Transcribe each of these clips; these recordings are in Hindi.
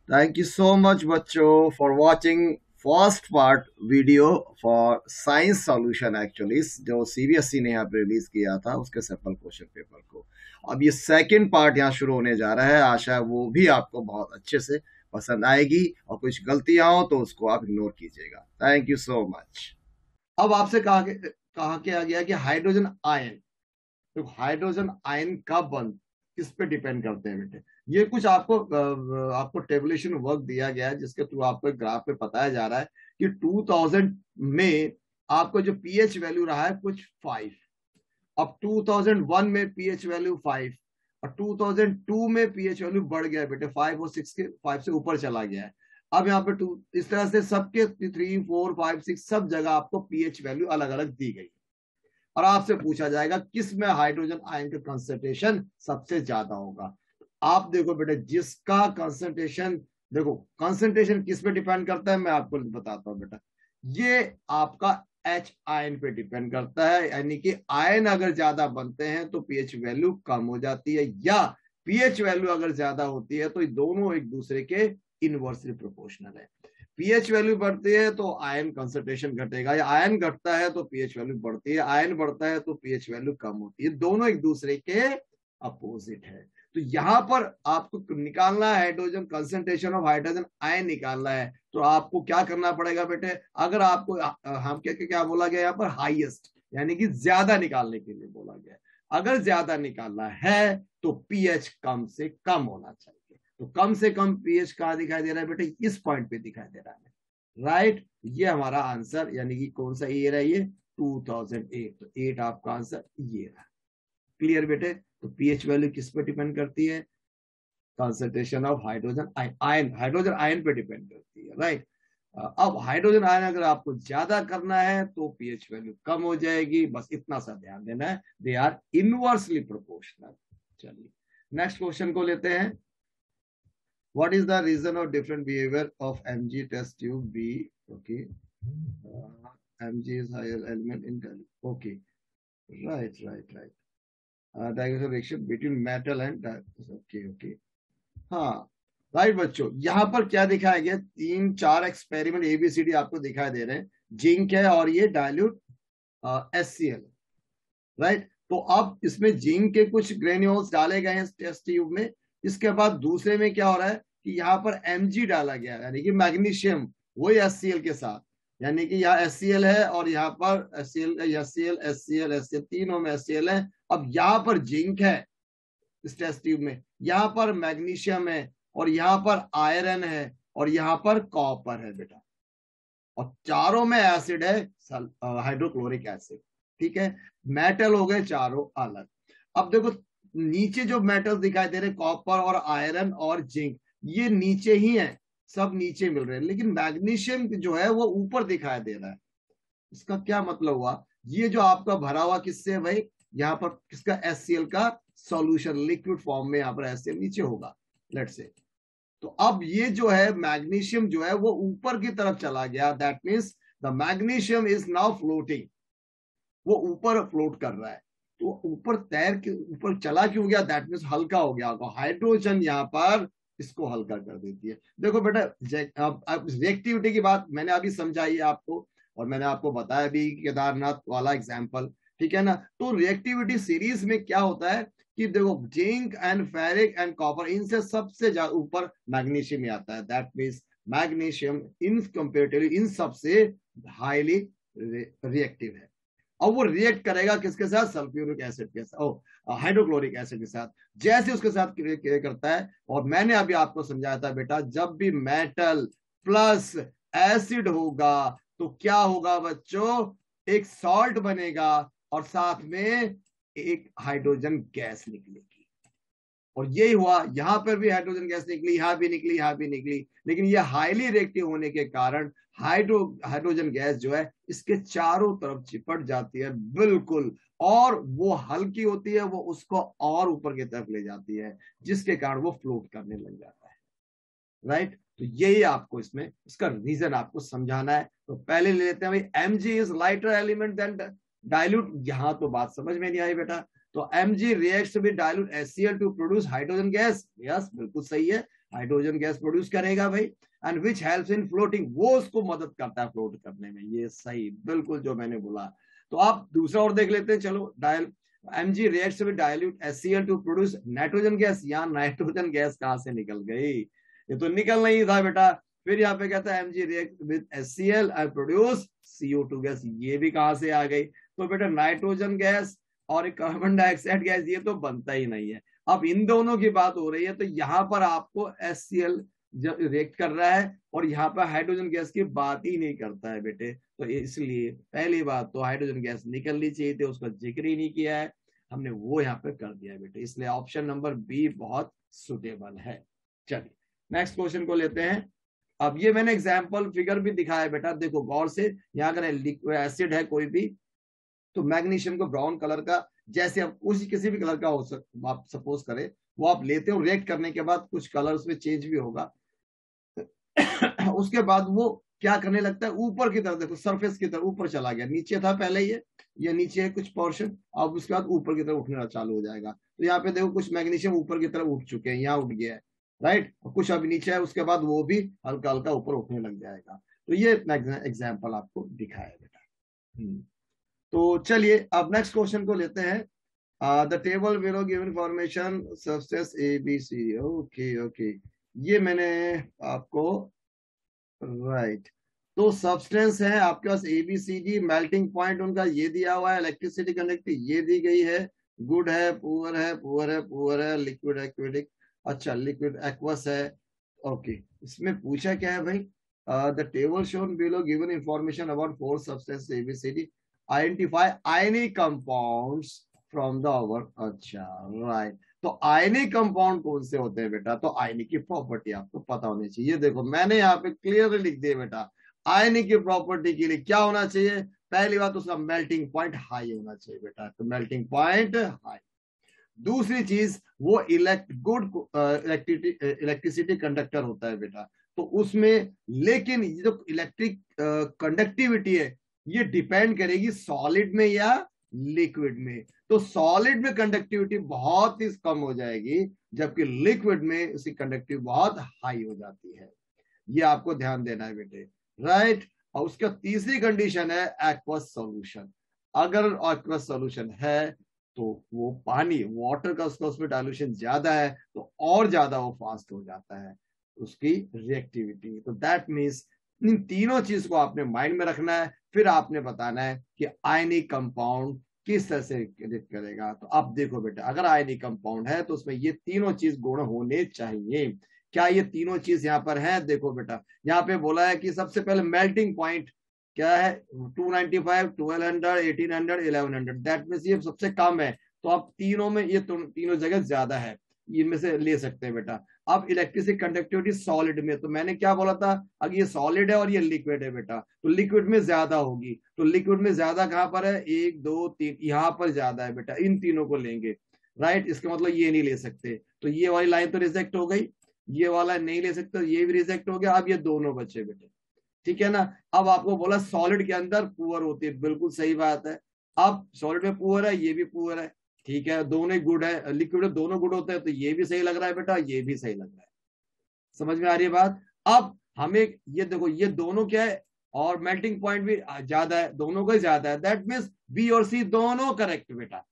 Thank you so much बच्चों for watching first part video for science solution actually जो सीबीएसई ने यहाँ पे रिलीज किया था उसके सैंपल क्वेश्चन पेपर को। अब ये सेकंड पार्ट यहाँ शुरू होने जा रहा है। आशा है वो भी आपको बहुत अच्छे से पसंद आएगी और कुछ गलतियां हो तो उसको आप इग्नोर कीजिएगा। Thank you so much. अब आपसे कहा क्या गया कि हाइड्रोजन आयन, तो हाइड्रोजन आयन कब बन किस पे डिपेंड करते हैं बेटे। ये कुछ आपको टेबुलेशन वर्क दिया गया है जिसके थ्रू आपको एक ग्राफ पे बताया जा रहा है कि 2000 में आपको जो पीएच वैल्यू रहा है कुछ 5, अब 2001 में पीएच वैल्यू 5 और 2002 में पीएच वैल्यू बढ़ गया बेटे 5 और 6 के 5 से ऊपर चला गया है। अब यहाँ पे 2 इस तरह से सबके 3 4 5 6 सब जगह आपको पीएच वैल्यू अलग अलग दी गई और आपसे पूछा जाएगा किस में हाइड्रोजन आयन का कंसंट्रेशन सबसे ज्यादा होगा। आप देखो बेटे जिसका कंसंट्रेशन, देखो कंसंट्रेशन किस पे डिपेंड करता है मैं आपको बताता हूं बेटा। ये आपका एच आयन पे डिपेंड करता है, यानी कि आयन अगर ज्यादा बनते हैं तो पीएच वैल्यू कम हो जाती है, या पीएच वैल्यू अगर ज्यादा होती है तो ये दोनों एक दूसरे के इनवर्सली प्रोपोर्शनल है। पीएच वैल्यू बढ़ती है तो आयन कंसंट्रेशन घटेगा, या आयन घटता है तो पीएच वैल्यू बढ़ती है, आयन बढ़ता है तो पीएच वैल्यू कम होती है, दोनों एक दूसरे के अपोजिट है। तो यहां पर आपको निकालना है hydrogen concentration of hydrogen ion निकालना है, तो आपको क्या करना पड़ेगा बेटे। अगर आपको हम क्या बोला गया यहाँ पर हाईएस्ट, यानी कि ज्यादा निकालने के लिए बोला गया। अगर ज्यादा निकालना है तो पीएच कम से कम होना चाहिए। तो कम से कम पीएच कहां दिखाई दे रहा है बेटे, इस पॉइंट पे दिखाई दे रहा है, राइट। ये हमारा आंसर, यानी कि कौन सा ईयर है ये 2008, तो 8 आपका आंसर ये रहा। क्लियर बेटे। तो पीएच वैल्यू किस पे डिपेंड करती है, concentration of hydrogen ion, hydrogen ion पे डिपेंड करती है, राइट। अब हाइड्रोजन आयन अगर आपको ज्यादा करना है तो पीएच वैल्यू कम हो जाएगी, बस इतना सा ध्यान देना है, दे आर इनवर्सली प्रोपोर्शनल। चलिए नेक्स्ट क्वेश्चन को लेते हैं। What is the reason of different behavior of Mg test tube B? Okay. Mg is higher element in value. Okay. Right. Diagonal reaction between metal and okay. हाँ राइट बच्चों, यहाँ पर क्या दिखाया गया, 3 4 एक्सपेरिमेंट एबीसीडी आपको दिखाई दे रहे हैं। जिंक है और ये डाइल्यूट HCl, राइट। तो अब इसमें जिंक के कुछ ग्रेन्यूल्स डाले गए हैं टेस्ट ट्यूब में। इसके बाद दूसरे में क्या हो रहा है कि यहाँ पर Mg डाला गया है, यानी कि मैग्नीशियम, वही HCl के साथ, यानी कि यहाँ HCl है और यहाँ पर HCl तीनों में HCl है। अब यहाँ पर जिंक है इस टेस्ट ट्यूब में, यहाँ पर मैग्नीशियम है और यहाँ पर आयरन है और यहाँ पर कॉपर है बेटा, और चारों में एसिड है हाइड्रोक्लोरिक एसिड, ठीक है। मेटल हो गए चारों अलग। अब देखो नीचे जो मेटल दिखाई दे रहे कॉपर और आयरन और जिंक, ये नीचे ही है, सब नीचे मिल रहे हैं, लेकिन मैग्नीशियम जो है वो ऊपर दिखाई दे रहा है। इसका क्या मतलब हुआ, ये जो आपका भरा हुआ किससे है भाई, यहाँ पर किसका HCl का सॉल्यूशन लिक्विड फॉर्म में, यहाँ पर HCl नीचे होगा लेट से। तो अब ये जो है मैग्नीशियम जो है वो ऊपर की तरफ चला गया, that means the magnesium is now floating, वो ऊपर फ्लोट कर रहा है। तो ऊपर तैर के ऊपर चला क्यों गया, दैट मीन्स हल्का हो गया। हाइड्रोजन यहाँ पर इसको हल्का कर देती है। देखो बेटा अब रिएक्टिविटी की बात मैंने अभी समझाई है आपको, और मैंने आपको बताया भी केदारनाथ वाला एग्जाम्पल, ठीक है ना। तो रिएक्टिविटी सीरीज में क्या होता है कि देखो zinc and ferric and copper, इनसे सबसे ऊपर मैग्नीशियम आता है, दैट मीन्स मैग्नीशियम इन कंपेरेटिवली इन सबसे हाईली रिएक्टिव है। और वो रिएक्ट करेगा किसके साथ, सल्फ्यूरिक एसिड के साथ, हाइड्रोक्लोरिक एसिड के साथ, जैसे उसके साथ क्रिएट करता है। और मैंने अभी आपको समझाया था बेटा, जब भी मेटल प्लस एसिड होगा तो क्या होगा बच्चों, एक सॉल्ट बनेगा और साथ में एक हाइड्रोजन गैस निकलेगी। और यही हुआ, यहां पर भी हाइड्रोजन गैस निकली, यहां भी निकली, यहां भी निकली, लेकिन ये हाईली रिएक्टिव होने के कारण हाइड्रोजन गैस जो है इसके चारों तरफ चिपट जाती है बिल्कुल, और वो हल्की होती है, वो उसको और ऊपर की तरफ ले जाती है, जिसके कारण वो फ्लोट करने लग जाता है, राइट। तो यही आपको इसमें इसका रीजन आपको समझाना है। तो पहले ले लेते हैं भाई, Mg is lighter element than dilute. यहां तो बात समझ में नहीं आई बेटा। तो Mg reacts with dilute HCl to produce hydrogen gas, yes बिल्कुल सही है। हाइड्रोजन गैस प्रोड्यूस करेगा भाई। And which helps in floating, वो उसको मदद करता है फ्लोट करने में। ये सही, बिल्कुल जो मैंने बोला। तो आप दूसरा और देख लेते हैं, चलो। Dial Mg reacts with dilute HCl to produce nitrogen gas. यहाँ नाइट्रोजन गैस कहां से निकल गई, ये तो निकल नहीं था बेटा। फिर यहाँ पे कहता है Mg react with HCl and produce CO2 gas, ये भी कहां से आ गई। तो बेटा नाइट्रोजन गैस और कार्बन डाइऑक्साइड गैस ये तो बनता ही नहीं है। अब इन दोनों की बात हो रही है, तो यहाँ पर आपको HCl जब रिएक्ट कर रहा है और यहाँ पर हाइड्रोजन गैस की बात ही नहीं करता है बेटे। तो इसलिए पहली बात तो हाइड्रोजन गैस निकलनी चाहिए थी, उसका जिक्र ही नहीं किया है हमने, वो यहाँ पे कर दिया बेटे। इसलिए ऑप्शन नंबर बी बहुत सुटेबल है। चलिए नेक्स्ट क्वेश्चन को लेते हैं। अब ये मैंने एग्जाम्पल फिगर भी दिखाया बेटा, देखो गौर से। यहाँ अगर एसिड है कोई भी, तो मैग्नीशियम को ब्राउन कलर का, जैसे आप उसी किसी भी कलर का आप सपोज करें, वो आप लेते हो, रिएक्ट करने के बाद कुछ कलर उसमें चेंज भी होगा। उसके बाद वो क्या करने लगता है, ऊपर की तरफ, देखो सरफेस की तरफ ऊपर चला गया, नीचे था पहले ये नीचे है कुछ पोर्शन, अब उसके बाद ऊपर की तरफ उठना चालू हो जाएगा। तो यहाँ पे देखो कुछ मैग्नीशियम ऊपर की तरफ उठ चुके हैं, यहाँ उठ गया है, राइट, और कुछ अभी नीचे है, उसके बाद वो भी हल्का हल्का ऊपर उठने लग जाएगा। तो ये एग्जाम्पल आपको दिखाया बेटा। तो चलिए अब नेक्स्ट क्वेश्चन को लेते हैं। The table below given formation substance A B C. Okay okay, ये मैंने आपको, राइट। तो सब्सटेंस है आपके पास A B C D, melting point उनका ये दिया हुआ है, इलेक्ट्रिसिटी कंडक्टिविटी ये दी गई है, गुड है, पुअर है, पुअर है, पुअर है, लिक्विड एक्विडिक, अच्छा लिक्विड एक्वस है। ओके, इसमें पूछा क्या है भाई, the table shown below given information about four substance A B C D, identify ionic compounds from the our, अच्छा राइट। तो आयनिक कंपाउंड कौन से होते हैं बेटा, तो आयनिक की प्रॉपर्टी आपको पता होनी चाहिए। देखो मैंने यहाँ पे क्लियरली लिख दिया बेटा, आयनिक की प्रॉपर्टी के लिए क्या होना चाहिए, पहली बात उसका मेल्टिंग पॉइंट हाई होना चाहिए बेटा, तो मेल्टिंग पॉइंट हाई। दूसरी चीज वो गुड इलेक्ट्रिसिटी कंडक्टर होता है बेटा, तो उसमें, लेकिन ये जो इलेक्ट्रिक कंडक्टिविटी है ये डिपेंड करेगी सॉलिड में या लिक्विड में। तो सॉलिड में कंडक्टिविटी बहुत ही कम हो जाएगी, जबकि लिक्विड में उसकी कंडक्टिविटी बहुत हाई हो जाती है। ये आपको ध्यान देना है बेटे, राइट। और उसका तीसरी कंडीशन है एक्वस सॉल्यूशन। अगर एक्वस सॉल्यूशन है तो वो पानी, वाटर का उसका उसमें डाइल्यूशन ज्यादा है, तो और ज्यादा वो फास्ट हो जाता है उसकी रिएक्टिविटी। तो दैट मीन्स इन तीनों चीज को आपने माइंड में रखना है, फिर आपने बताना है कि आयनिक कंपाउंड किस तरह से रिएक्ट करेगा। तो आप देखो बेटा, अगर आयनिक कंपाउंड है तो उसमें ये तीनों चीज गुण होने चाहिए। क्या ये तीनों चीज यहाँ पर है, देखो बेटा यहाँ पे बोला है कि सबसे पहले मेल्टिंग पॉइंट क्या है, 295, 1200, 1800, 1100, दैट मीन्स ये सबसे कम है। तो आप तीनों में ये तीनों जगह ज्यादा है, इनमें से ले सकते हैं बेटा। अब इलेक्ट्रिसिटी कंडक्टिविटी सॉलिड में, तो मैंने क्या बोला था, अगर ये सॉलिड है और ये लिक्विड है बेटा, तो लिक्विड में ज्यादा होगी। तो लिक्विड में ज्यादा कहां पर है, 1 2 3, यहां पर ज्यादा है बेटा, इन तीनों को लेंगे, राइट। इसका मतलब ये नहीं ले सकते, तो ये वाली लाइन तो रिजेक्ट हो गई, ये वाला नहीं ले सकते, ये भी रिजेक्ट हो गया। अब ये दोनों बचे बेटे, ठीक है ना। अब आपको बोला सॉलिड के अंदर पुअर होती है, बिल्कुल सही बात है। अब सॉलिड में पुअर है, ये भी पुअर है, ठीक है, दोनों ही गुड है, लिक्विड में दोनों गुड होते हैं, तो ये भी सही लग रहा है बेटा, ये भी सही लग रहा है। समझ में आ रही है बात। अब हमें ये देखो, ये दोनों क्या है, और मेल्टिंग पॉइंट भी ज्यादा है, दोनों का ही ज्यादा है, दैट मीन्स बी और सी दोनों करेक्ट बेटा।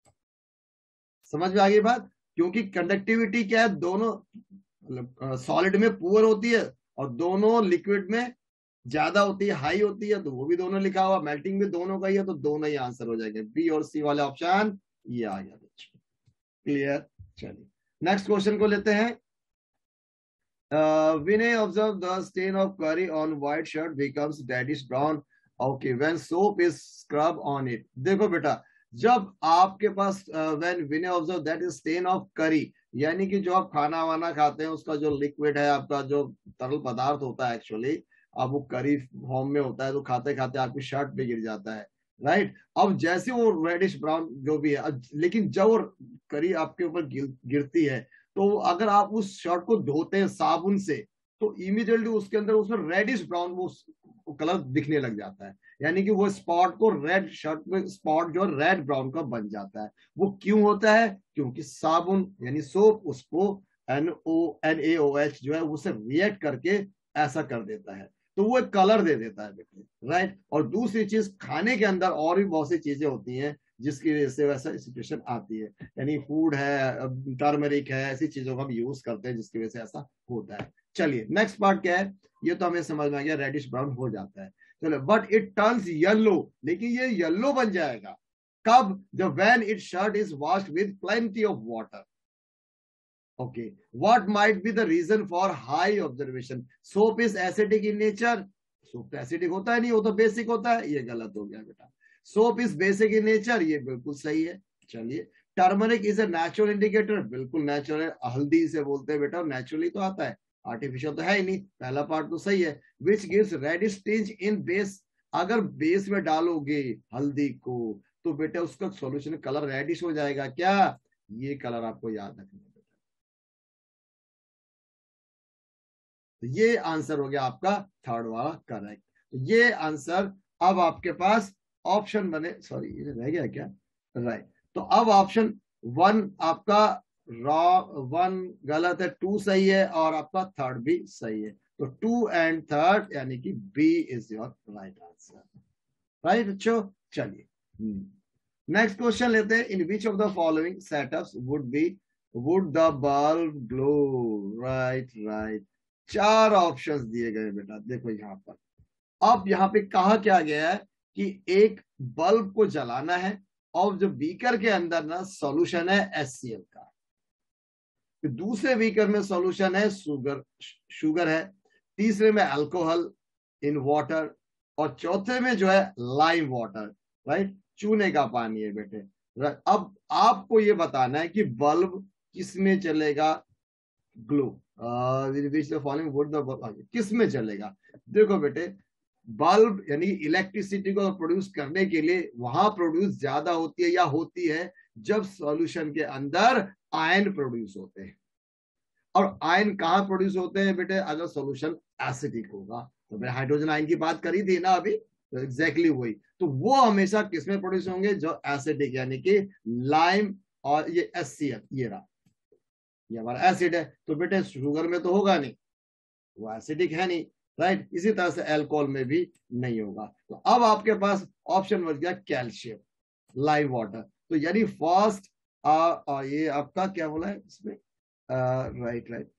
समझ में आ गई बात, क्योंकि कंडक्टिविटी क्या है, दोनों मतलब सॉलिड में पुअर होती है और दोनों लिक्विड में ज्यादा होती है, हाई होती है, तो वो भी दोनों लिखा हुआ, मेल्टिंग भी दोनों का ही है, तो दोनों ही आंसर हो जाएंगे, बी और सी वाले ऑप्शन ये आ गया बच्चों। क्लियर, चलिए नेक्स्ट क्वेश्चन को लेते हैं। Vinay observe the stain of curry on white shirt becomes reddish brown, okay, when soap is scrub on it. देखो बेटा, जब आपके पास when Vinay observe that is stain of curry, यानी कि जो आप खाना वाना खाते हैं उसका जो लिक्विड है, आपका जो तरल पदार्थ होता है एक्चुअली, अब वो करी फॉर्म में होता है, तो खाते खाते आपकी शर्ट पे गिर जाता है, राइट। अब जैसे वो रेडिश ब्राउन जो भी है, लेकिन जब वो करी आपके ऊपर गिरती है, तो अगर आप उस शर्ट को धोते हैं साबुन से, तो इमीडिएटली उसके अंदर उसमें रेडिश ब्राउन वो कलर दिखने लग जाता है, यानी कि वो स्पॉट को रेड शर्ट में स्पॉट जो रेड ब्राउन का बन जाता है। वो क्यों होता है, क्योंकि साबुन यानी सोप उसको NaOH जो है उसे रिएक्ट करके ऐसा कर देता है, तो वो एक कलर दे देता है बेटे, राइट। और दूसरी चीज, खाने के अंदर और भी बहुत सी चीजें होती हैं जिसकी वजह से वैसा सिचुएशन आती है, यानी फूड है, टर्मरिक है, ऐसी चीजों का हम यूज करते हैं जिसकी वजह से ऐसा होता है। चलिए नेक्स्ट पार्ट क्या है, ये तो हमें समझ में आ गया, रेडिश ब्राउन हो जाता है। चलो, बट इट टर्न्स येलो, लेकिन ये येलो बन जाएगा कब, जब when it shirt is washed with plenty of water. Okay, what might be the reason for high observation, soap is acidic in nature, soap तो एसिडिक होता है नहीं, वो तो बेसिक होता है, ये गलत हो गया बेटा। Soap is basic in nature, ये बिल्कुल सही है। चलिए, turmeric is a natural indicator, बिल्कुल नेचुरल है, हल्दी से बोलते हैं बेटा, नेचुरली तो आता है, आर्टिफिशियल तो है ही नहीं, पहला पार्ट तो सही है। Which gives reddish tinge in base, अगर बेस में डालोगे हल्दी को तो बेटा उसका सॉल्यूशन कलर रेडिश हो जाएगा क्या, ये कलर आपको याद रखना है। तो ये आंसर हो गया आपका थर्ड वाला करेक्ट। तो ये आंसर, अब आपके पास ऑप्शन बने, सॉरी ये रह गया क्या, राइट। तो अब ऑप्शन वन आपका रॉन्ग, वन गलत है, टू सही है, और आपका थर्ड भी सही है। तो टू एंड थर्ड यानी कि B is your right answer, right बच्चों। चलिए नेक्स्ट क्वेश्चन लेते हैं, in which of the following setups would the bulb glow, right right. चार ऑप्शंस दिए गए बेटा, देखो यहां पर, अब यहां पे कहा क्या गया है कि एक बल्ब को जलाना है, और जो बीकर के अंदर ना सॉल्यूशन है HCl का, फिर दूसरे बीकर में सॉल्यूशन है शुगर है, तीसरे में अल्कोहल इन वाटर, और चौथे में जो है लाइम वाटर, राइट, चूने का पानी है बेटे। अब आपको ये बताना है कि बल्ब किस में चलेगा, glow, following would the bulb किस में चलेगा। देखो बेटे, बल्ब यानी इलेक्ट्रिसिटी को प्रोड्यूस करने के लिए वहां प्रोड्यूस ज्यादा होती है या होती है जब सॉल्यूशन के अंदर आयन प्रोड्यूस होते हैं, और आयन कहां प्रोड्यूस होते हैं बेटे, अगर सॉल्यूशन एसिडिक होगा, तो मैंने हाइड्रोजन आयन की बात करी थी ना अभी, तो एग्जैक्टली वही, तो वो हमेशा किसमें प्रोड्यूस होंगे, जो एसिडिक, यानी कि लाइम, और ये HCl, ये हमारा एसिड है, तो बेटे शुगर में तो होगा नहीं, वो एसिडिक है नहीं, राइट। इसी तरह से अल्कोहल में भी नहीं होगा। तो अब आपके पास ऑप्शन बच गया कैल्शियम, लाइव वाटर, तो यानी फर्स्ट ये आपका क्या बोला है इसमें, राइट राइट,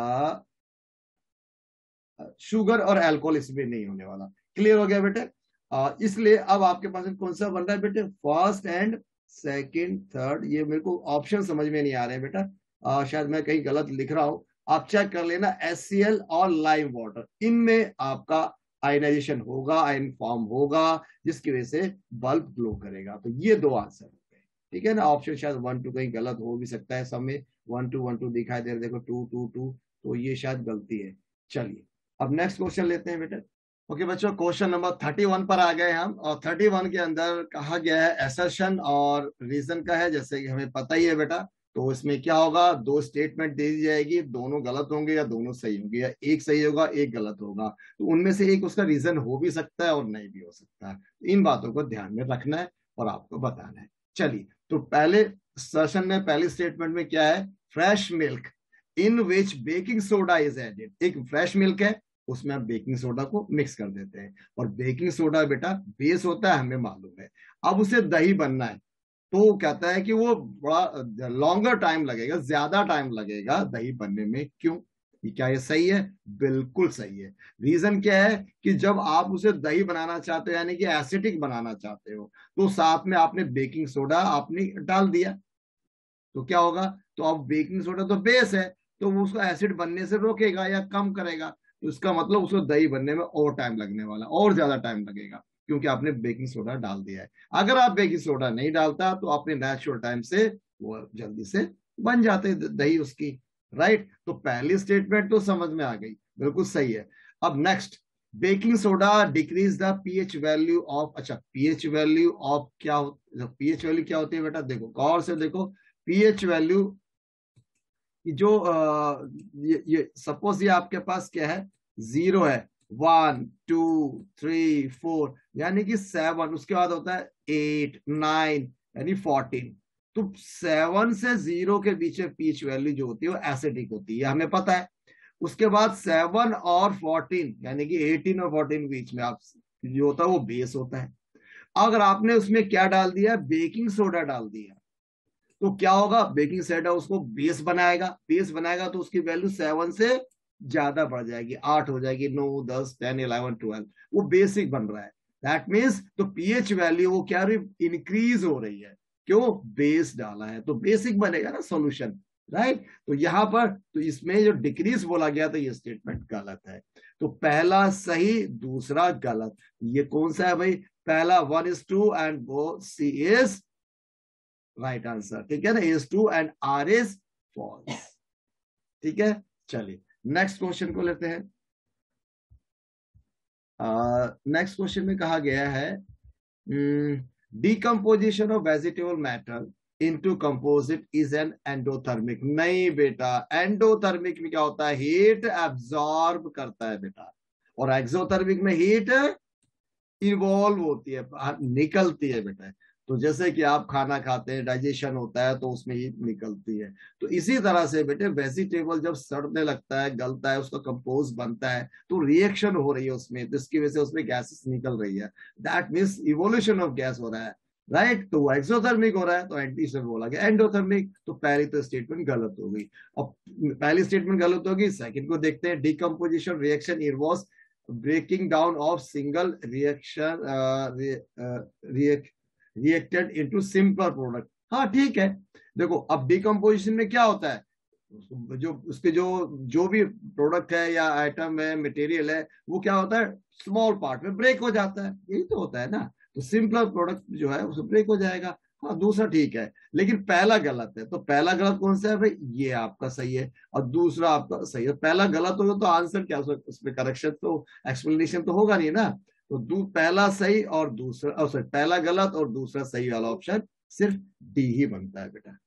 शुगर और अल्कोहल इसमें नहीं होने वाला। क्लियर हो गया बेटे। इसलिए अब आपके पास कौन सा बन रहा है बेटे, फर्स्ट एंड सेकंड थर्ड, ये मेरे को ऑप्शन समझ में नहीं आ रहे हैं बेटा, शायद मैं कहीं गलत लिख रहा हूं, आप चेक कर लेना। HCl और लाइम वाटर, इनमें आपका आयनाइजेशन होगा, आयन फॉर्म होगा, जिसकी वजह से बल्ब ग्लो करेगा। तो ये दो आंसर हो गए, ठीक है ना। ऑप्शन शायद 1 2 कहीं गलत हो भी सकता है, सब में 1 2 दिखाई दे रहे, देखो 2 2 2, तो ये शायद गलती है। चलिए अब नेक्स्ट क्वेश्चन लेते हैं बेटा। ओके बच्चों, क्वेश्चन नंबर 31 पर आ गए हम, और 31 के अंदर कहा गया है असर्शन और रीजन का है, जैसे कि हमें पता ही है बेटा। तो इसमें क्या होगा, दो स्टेटमेंट दे दी जाएगी, दोनों गलत होंगे या दोनों सही होंगे, या एक सही होगा एक गलत होगा, तो उनमें से एक उसका रीजन हो भी सकता है और नहीं भी हो सकता है। तो इन बातों को ध्यान में रखना है और आपको बताना है। चलिए, तो पहले सेशन में पहली स्टेटमेंट में क्या है, fresh milk in which baking soda is added, एक फ्रेश मिल्क है, उसमें आप बेकिंग सोडा को मिक्स कर देते हैं, और बेकिंग सोडा बेटा बेस होता है, हमें मालूम है। अब उसे दही बनना है, तो कहता है कि वो बड़ा लॉन्गर टाइम लगेगा, ज्यादा टाइम लगेगा दही बनने में, क्यों, क्या ये सही है, बिल्कुल सही है। रीजन क्या है कि जब आप उसे दही बनाना चाहते हो, यानी कि एसिडिक बनाना चाहते हो, तो साथ में आपने बेकिंग सोडा आपने डाल दिया, तो क्या होगा, तो अब बेकिंग सोडा तो बेस है, तो वो उसको एसिड बनने से रोकेगा या कम करेगा, तो इसका मतलब उसको दही बनने में और टाइम लगने वाला, और ज्यादा टाइम लगेगा, क्योंकि आपने बेकिंग सोडा डाल दिया है। अगर आप बेकिंग सोडा नहीं डालता तो आपने नेचुरल टाइम से वो जल्दी से बन जाते दही उसकी, राइट। तो पहली स्टेटमेंट तो समझ में आ गई, बिल्कुल सही है। अब next, baking soda decrease the pH value of, अच्छा पीएच वैल्यू ऑफ क्या, पीएच वैल्यू क्या होती है बेटा, देखो गौर से देखो, पीएच वैल्यू जो ये सपोज ये आपके पास क्या है, 0 है, 1 2 3 4, यानी कि 7, उसके बाद होता है 8 9, यानी 14, तो 7 से 0 के बीच में पीएच वैल्यू जो होती है वो एसिडिक होती है, हमें पता है। उसके बाद 7 और 14 यानी कि 18 और 14 के बीच में आप जो होता है वो बेस होता है। अगर आपने उसमें क्या डाल दिया, बेकिंग सोडा डाल दिया, तो क्या होगा, बेकिंग सोडा उसको बेस बनाएगा, बेस बनाएगा तो उसकी वैल्यू 7 से ज्यादा बढ़ जाएगी, 8 हो जाएगी, 9, 10, 10, 11, 12, वो बेसिक बन रहा है। दैट मीन्स तो पीएच वैल्यू वो क्या इंक्रीज हो रही है, क्यों, बेस डाला है तो बेसिक बनेगा ना सॉल्यूशन, राइट। तो यहां पर तो इसमें जो डिक्रीज बोला गया था ये स्टेटमेंट गलत है। तो पहला सही, दूसरा गलत। ये कौन सा है भाई, पहला 1:2 एंड वो सी इज राइट आंसर, ठीक है ना, is 2 and R is false, ठीक है। चलिए नेक्स्ट क्वेश्चन को लेते हैं। नेक्स्ट क्वेश्चन में कहा गया है decomposition of vegetable matter into composite is an endothermic. नहीं बेटा, एंडोथर्मिक में क्या होता है, हीट एब्जॉर्ब करता है बेटा, और एक्सोथर्मिक में हीट इवॉल्व होती है, बाहर निकलती है बेटा। तो जैसे कि आप खाना खाते हैं, डाइजेशन होता है तो उसमें हीट निकलती है, तो इसी तरह से बेटे वेजिटेबल जब सड़ने लगता है, गलता है, उसका कंपोज बनता है, तो रिएक्शन हो रही है उसमें, तो इसकी वजह से उसमें गैसेस निकल रही है, that means evolution of gas हो रहा है, राइट। तो वो एक्सोथर्मिक हो रहा है, तो एंटी से बोला गया एंडोथर्मिक। तो पहली तो स्टेटमेंट गलत हो गई। अब पहली स्टेटमेंट गलत होगी, सेकंड को देखते हैं। Decomposition reaction involves breaking down of single reaction reacted into simple product. हाँ ठीक है। देखो अब डिकम्पोजिशन में क्या होता है, जो उसके जो जो भी प्रोडक्ट है या आइटम है, मटेरियल है, वो क्या होता है, स्मॉल पार्ट में ब्रेक हो जाता है, यही तो होता है ना। तो सिंपल प्रोडक्ट जो है उसमें ब्रेक हो जाएगा। हाँ दूसरा ठीक है, लेकिन पहला गलत है। तो पहला गलत कौन सा है भाई, ये आपका सही है, और दूसरा आपका सही है। पहला गलत होगा तो आंसर क्या, उसमें करेक्शन तो, एक्सप्लेनेशन तो होगा नहीं ना। तो पहला सही और दूसरा, सॉरी, पहला गलत और दूसरा सही वाला ऑप्शन सिर्फ डी ही बनता है बेटा।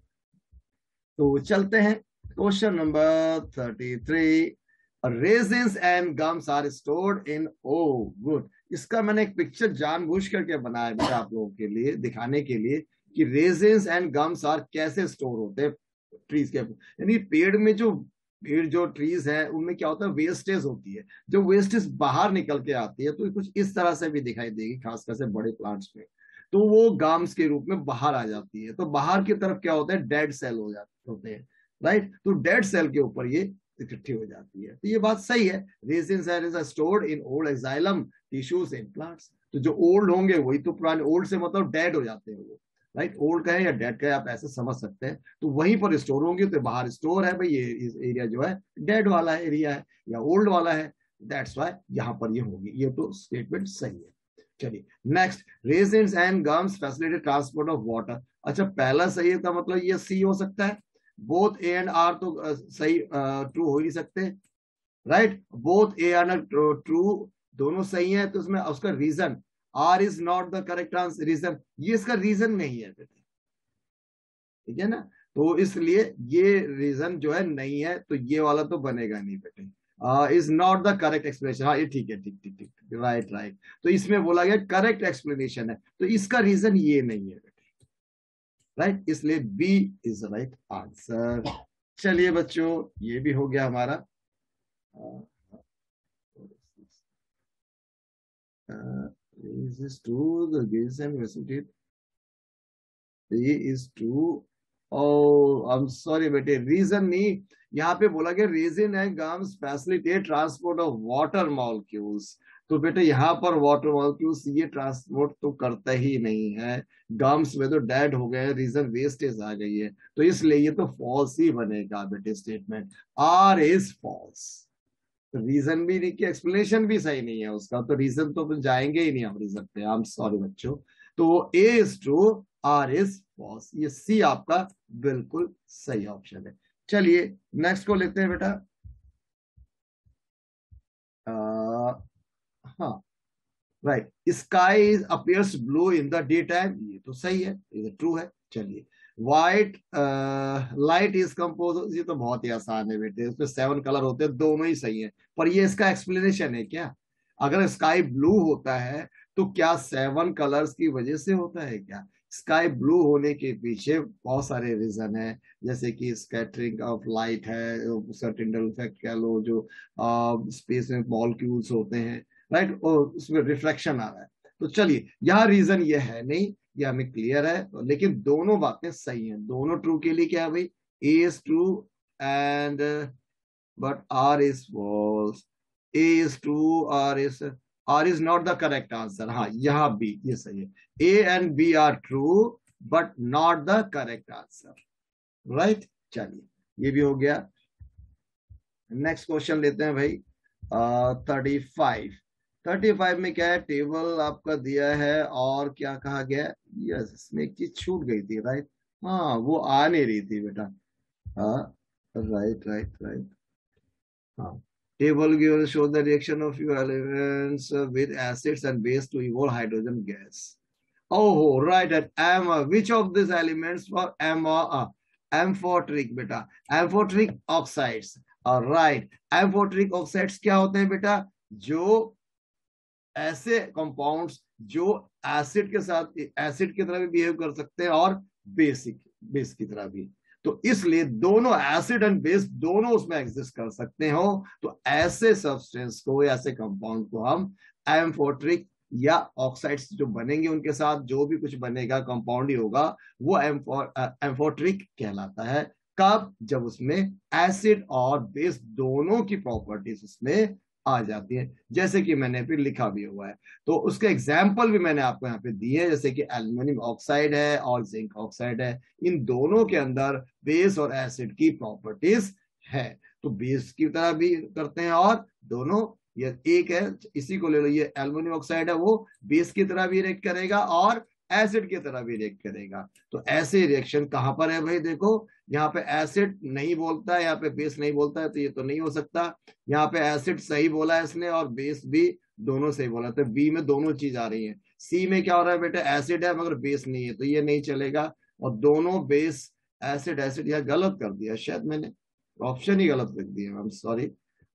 तो चलते हैं question number 33। Resins and gums are stored in, oh good. इसका मैंने एक पिक्चर जानबूझ करके बनाया बेटा आप लोगों के लिए, दिखाने के लिए कि रेजिन्स एंड गम्स आर कैसे स्टोर होते हैं ट्रीज के, यानी पेड़ में जो, पेड़ जो ट्रीज है उनमें क्या होता है, वेस्टेज होती है, जो वेस्टेज बाहर निकल के आती है, तो कुछ इस तरह से भी दिखाई देगी, खासकर से बड़े प्लांट्स में। तो वो गाम्स के रूप में बाहर आ जाती है, तो बाहर की तरफ क्या होता है, डेड सेल हो जाते होते हैं, राइट। तो डेड सेल के ऊपर ये इकट्ठी हो जाती है। तो ये बात सही है, resins are stored in old xylem tissues in plants. तो जो ओल्ड होंगे वही तो पुराने, ओल्ड से मतलब डेड हो जाते हैं वो, राइट। ओल्ड का है या डेड का है, आप ऐसे समझ सकते हैं। तो वहीं पर स्टोर होंगे, तो बाहर स्टोर है भाई, ये इस एरिया जो है डेड वाला एरिया है या ओल्ड वाला है, दैट्स वाई यहां पर ये होगी। ये तो स्टेटमेंट सही है। चलिए next, resins and gums facilitate transport of water. अच्छा पहला सही है, का मतलब ये सी हो सकता है। बोथ ए एंड आर तो सही, ट्रू हो ही सकते, right. Both A and true, दोनों सही है, तो उसमें उसका reason, R is not the correct answer, reason, ये इसका रीजन नहीं है बेटे, ठीक है ना। तो इसलिए ये रीजन जो है नहीं है, तो ये वाला तो बनेगा नहीं बेटे। Is not the correct explanation, हाँ ये ठीक है, ठीक ठीक ठीक, राइट राइट। तो इसमें बोला गया करेक्ट एक्सप्लेनेशन है, तो इसका रीजन ये नहीं है बेटे, राइट। इसलिए बी इज राइट आंसर। चलिए बच्चों, ये भी हो गया हमारा। is true, the gives and reciprocate ये इज ट्रू। और आई एम सॉरी बेटे, रीजन नहीं, यहाँ पे बोला गया रीजन है gums facilitate transport of water molecules. तो बेटे यहाँ पर वाटर मॉलिक्यूल्स ये ट्रांसपोर्ट तो करता ही नहीं है, गम्स में तो डेड हो गए, रीजन वेस्टेज आ गई है, तो इसलिए ये तो फॉल्स ही बनेगा बेटे statement, R is false. Reason भी नहीं कि एक्सप्लेनेशन भी सही नहीं है उसका, तो रीजन तो फिर जाएंगे ही नहीं हम रीजन पे, आई एम सॉरी बच्चों। तो A is true, R is false, ये सी आपका बिल्कुल सही ऑप्शन है। चलिए नेक्स्ट को लेते हैं बेटा। हाँ right, sky appears blue in the day time, ये तो सही है, ये ट्रू है। चलिए व्हाइट लाइट इज कंपोज, ये तो बहुत ही आसान है बेटे, इसमें 7 कलर होते हैं, दोनों ही सही है। पर ये इसका एक्सप्लेनेशन है क्या, अगर स्काई ब्लू होता है तो क्या 7 कलर्स की वजह से होता है क्या, स्काई ब्लू होने के पीछे बहुत सारे रीजन है, जैसे कि स्कैटरिंग ऑफ लाइट है, उसका टिंडल इफेक्ट कह लो, जो स्पेस में मॉलिक्यूल्स होते हैं, राइट, और उसमें रिफ्लेक्शन आ रहा है। तो चलिए, यहाँ रीजन ये है नहीं, ये हमें क्लियर है, लेकिन दोनों बातें सही हैं, दोनों ट्रू के लिए क्या है भाई, A is true and but R is false. A is true, R is not the correct answer. हाँ, यहाँ B ये सही है, A and B are true but not the correct answer. Right? चलिए, ये भी हो गया। नेक्स्ट क्वेश्चन लेते हैं भाई। 35 में क्या है, टेबल आपका दिया है और क्या कहा गया, यस इसमें एक चीज छूट गई थी, राइट, हाँ वो आ नहीं रही थी बेटा, हाँ राइट राइट राइट, हाँ, table will show the reaction of few elements with acids and base to evolve hydrogen gas. Oh, right. At M, which of these elements for amphoteric beta? Amphoteric oxides. All right. Amphoteric oxides क्या होते हैं बेटा? जो ऐसे कंपाउंड्स जो एसिड के साथ एसिड की तरह भी बिहेव कर सकते हैं और बेसिक बेस की तरह भी। तो इसलिए दोनों एसिड एंड बेस दोनों उसमें एग्जिस्ट कर सकते हो। तो ऐसे सब्सटेंस को, ऐसे कंपाउंड को हम एम्फोट्रिक या ऑक्साइड्स जो बनेंगे उनके साथ जो भी कुछ बनेगा कंपाउंड ही होगा, वो एम्फोट्रिक कहलाता है। कब? जब उसमें एसिड और बेस दोनों की प्रॉपर्टीज उसमें आ जाती है, जैसे कि मैंने फिर लिखा भी हुआ है। तो उसके एग्जाम्पल भी मैंने आपको यहाँ पे दिए हैं, जैसे कि एल्युमिनियम ऑक्साइड है और जिंक ऑक्साइड है, इन दोनों के अंदर बेस और एसिड की प्रॉपर्टीज है। तो बेस की तरह भी करते हैं और दोनों, ये एक है, इसी को ले लो, ये एल्युमिनियम ऑक्साइड है, वो बेस की तरह भी रिएक्ट करेगा और एसिड की तरह भी रिएक्ट करेगा। तो ऐसे रिएक्शन कहां पर है भाई, देखो यहाँ पे एसिड नहीं बोलता है, यहाँ पे बेस नहीं बोलता है, तो ये तो नहीं हो सकता। यहाँ पे एसिड सही बोला है इसने और बेस भी दोनों सही बोला, तो बी में दोनों चीज आ रही है। सी में क्या हो रहा है बेटा, एसिड है मगर बेस नहीं है, तो ये नहीं चलेगा। और दोनों बेस एसिड एसिड, यह गलत कर दिया शायद मैंने, ऑप्शन ही गलत लिख दिया, आई एम सॉरी।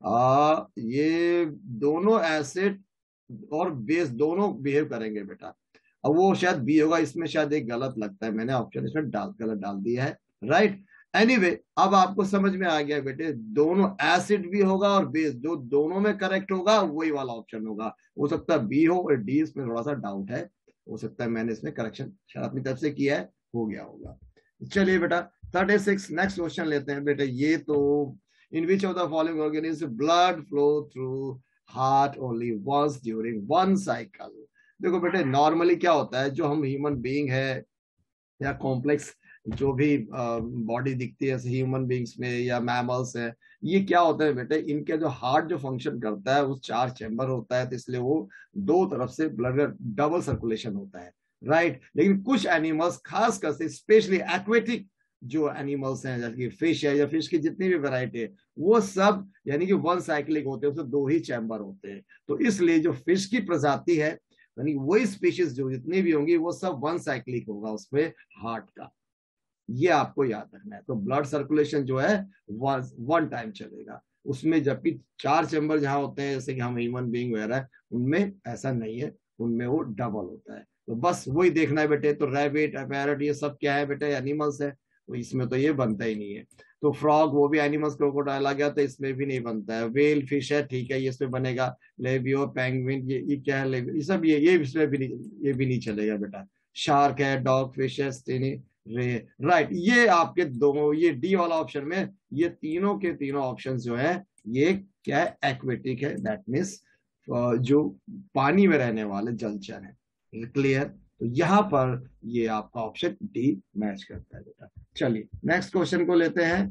ये दोनों एसिड और बेस दोनों बिहेव करेंगे बेटा। अब वो शायद बी होगा, इसमें शायद एक गलत लगता है, मैंने ऑप्शन इसमें गलत डाल दिया है, राइट। एनीवे, अब आपको समझ में आ गया बेटे, दोनों एसिड भी होगा और बेस, जो दोनों में करेक्ट होगा वही वाला ऑप्शन होगा। हो सकता है बी हो और डी, इसमें थोड़ा सा डाउट है, हो सकता है मैंने इसमें करेक्शन शायद अपनी तरफ से किया है, हो गया होगा। चलिए बेटा 36 नेक्स्ट क्वेश्चन लेते हैं बेटे। ये तो, in which of the following organism blood flow through heart only once during one cycle. देखो बेटे, नॉर्मली क्या होता है, जो हम ह्यूमन बीइंग है या कॉम्प्लेक्स जो भी बॉडी दिखती है ह्यूमन बींग्स में या मैमल्स है, ये क्या होता है बेटे, इनके जो हार्ट जो फंक्शन करता है वो 4 चैम्बर होता है, तो इसलिए वो दो तरफ से ब्लड का डबल सर्कुलेशन होता है, राइट। लेकिन कुछ एनिमल्स, खास कर से स्पेशली एक्वेटिक जो एनिमल्स हैं, जैसे कि फिश है या फिश की जितनी भी वैरायटी है, वो सब यानी कि वन साइक्लिक होते हैं, उसमें 2 ही चैम्बर होते हैं। तो इसलिए जो फिश की प्रजाति है, यानी वही स्पीशीज जो जितनी भी होंगी वो सब वन साइक्लिक होगा उसमें हार्ट का, ये आपको याद रखना है। तो ब्लड सर्कुलेशन जो है वन टाइम चलेगा उसमें, जबकि 4 चैम्बर जहां होते हैं जैसे कि हम ह्यूमन बीइंग वगैरह, उनमें ऐसा नहीं है, उनमें वो डबल होता है। तो बस वही देखना है बेटे। तो रैबिट, पैरट, ये सब क्या है बेटे, एनिमल्स है, तो इसमें तो ये बनता ही नहीं है। तो फ्रॉग, वो भी एनिमल्स, क्रोकोडाइल आ गया तो इसमें भी नहीं बनता है। वेल फिश है, ठीक है, ये इसमें बनेगा। लेबियो, पेंगुइन, ये क्या है, लेबियो, ये सब ये इसमें भी नहीं, ये भी नहीं चलेगा बेटा। शार्क है, डॉग फिश है, रे, राइट। ये आपके दो, ये डी वाला ऑप्शन में ये तीनों के तीनों ऑप्शन जो है ये क्या है, एक्वेटिक है, दैट मीन्स जो पानी में रहने वाले जलचर है। क्लियर? तो यहां पर ये आपका ऑप्शन डी मैच करता है बेटा। चलिए नेक्स्ट क्वेश्चन को लेते हैं।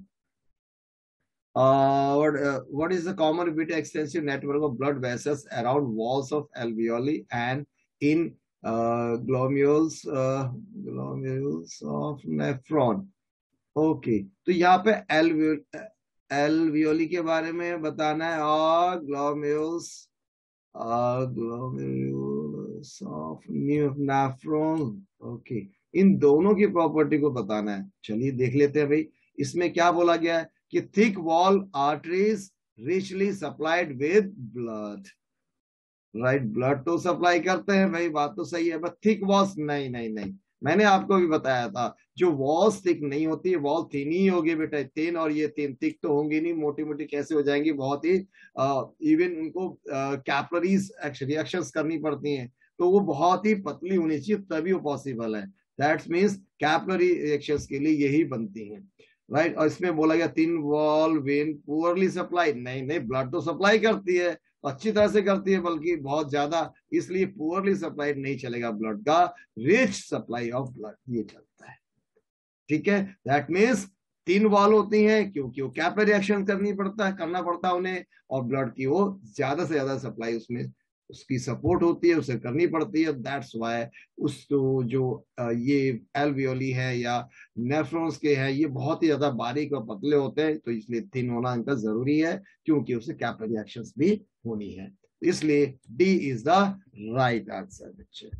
What is the common beta extensive network of blood vessels around walls of alveoli and in glomerulus of nephron? Okay, तो यहाँ पे एल्वियोली के बारे में बताना है और ग्लोमेरुलस ऑफ नेफ्रॉन, ओके, इन दोनों की प्रॉपर्टी को बताना है। चलिए देख लेते हैं भाई, इसमें क्या बोला गया है कि thick wall arteries richly supplied with blood, right. Blood तो सप्लाई करते हैं भाई, बात तो सही है, बट थिक वॉल्स नहीं नहीं नहीं, मैंने आपको भी बताया था, जो वॉल्स थिक नहीं होती, वॉल थिन ही होगी बेटा, थिन, और ये थिन थिक तो होंगी नहीं, मोटी मोटी कैसे हो जाएंगी, बहुत ही इवन उनको कैपलरीज रिएक्शंस करनी पड़ती हैं, तो वो बहुत ही पतली होनी चाहिए तभी वो पॉसिबल है। दैट्स मीन्स कैपलरी रिएक्शंस के लिए यही बनती हैं, राइट। और इसमें बोला गया thin wall vein poorly supply, नहीं नहीं, ब्लड तो सप्लाई करती है, अच्छी तरह से करती है, बल्कि बहुत ज्यादा, इसलिए पुअरली सप्लाइड नहीं चलेगा ब्लड का, रिच सप्लाई ऑफ ब्लड ये चलता है। ठीक है, दैट मीन्स तीन वॉल होती हैं क्योंकि वो कैपिलरी रिएक्शन करना पड़ता है उन्हें, और ब्लड की वो ज्यादा से ज्यादा सप्लाई उसमें उसकी सपोर्ट होती है, उसे करनी पड़ती है। दैट्स वाई उस जो ये एल्वियोली है या नेफ्रॉन्स के हैं, ये बहुत ही ज्यादा बारीक और पतले होते हैं, तो इसलिए थिन होना इनका जरूरी है, क्योंकि उसे कैपिलरी रिएक्शंस भी होनी है। इसलिए D is the right answer बच्चे।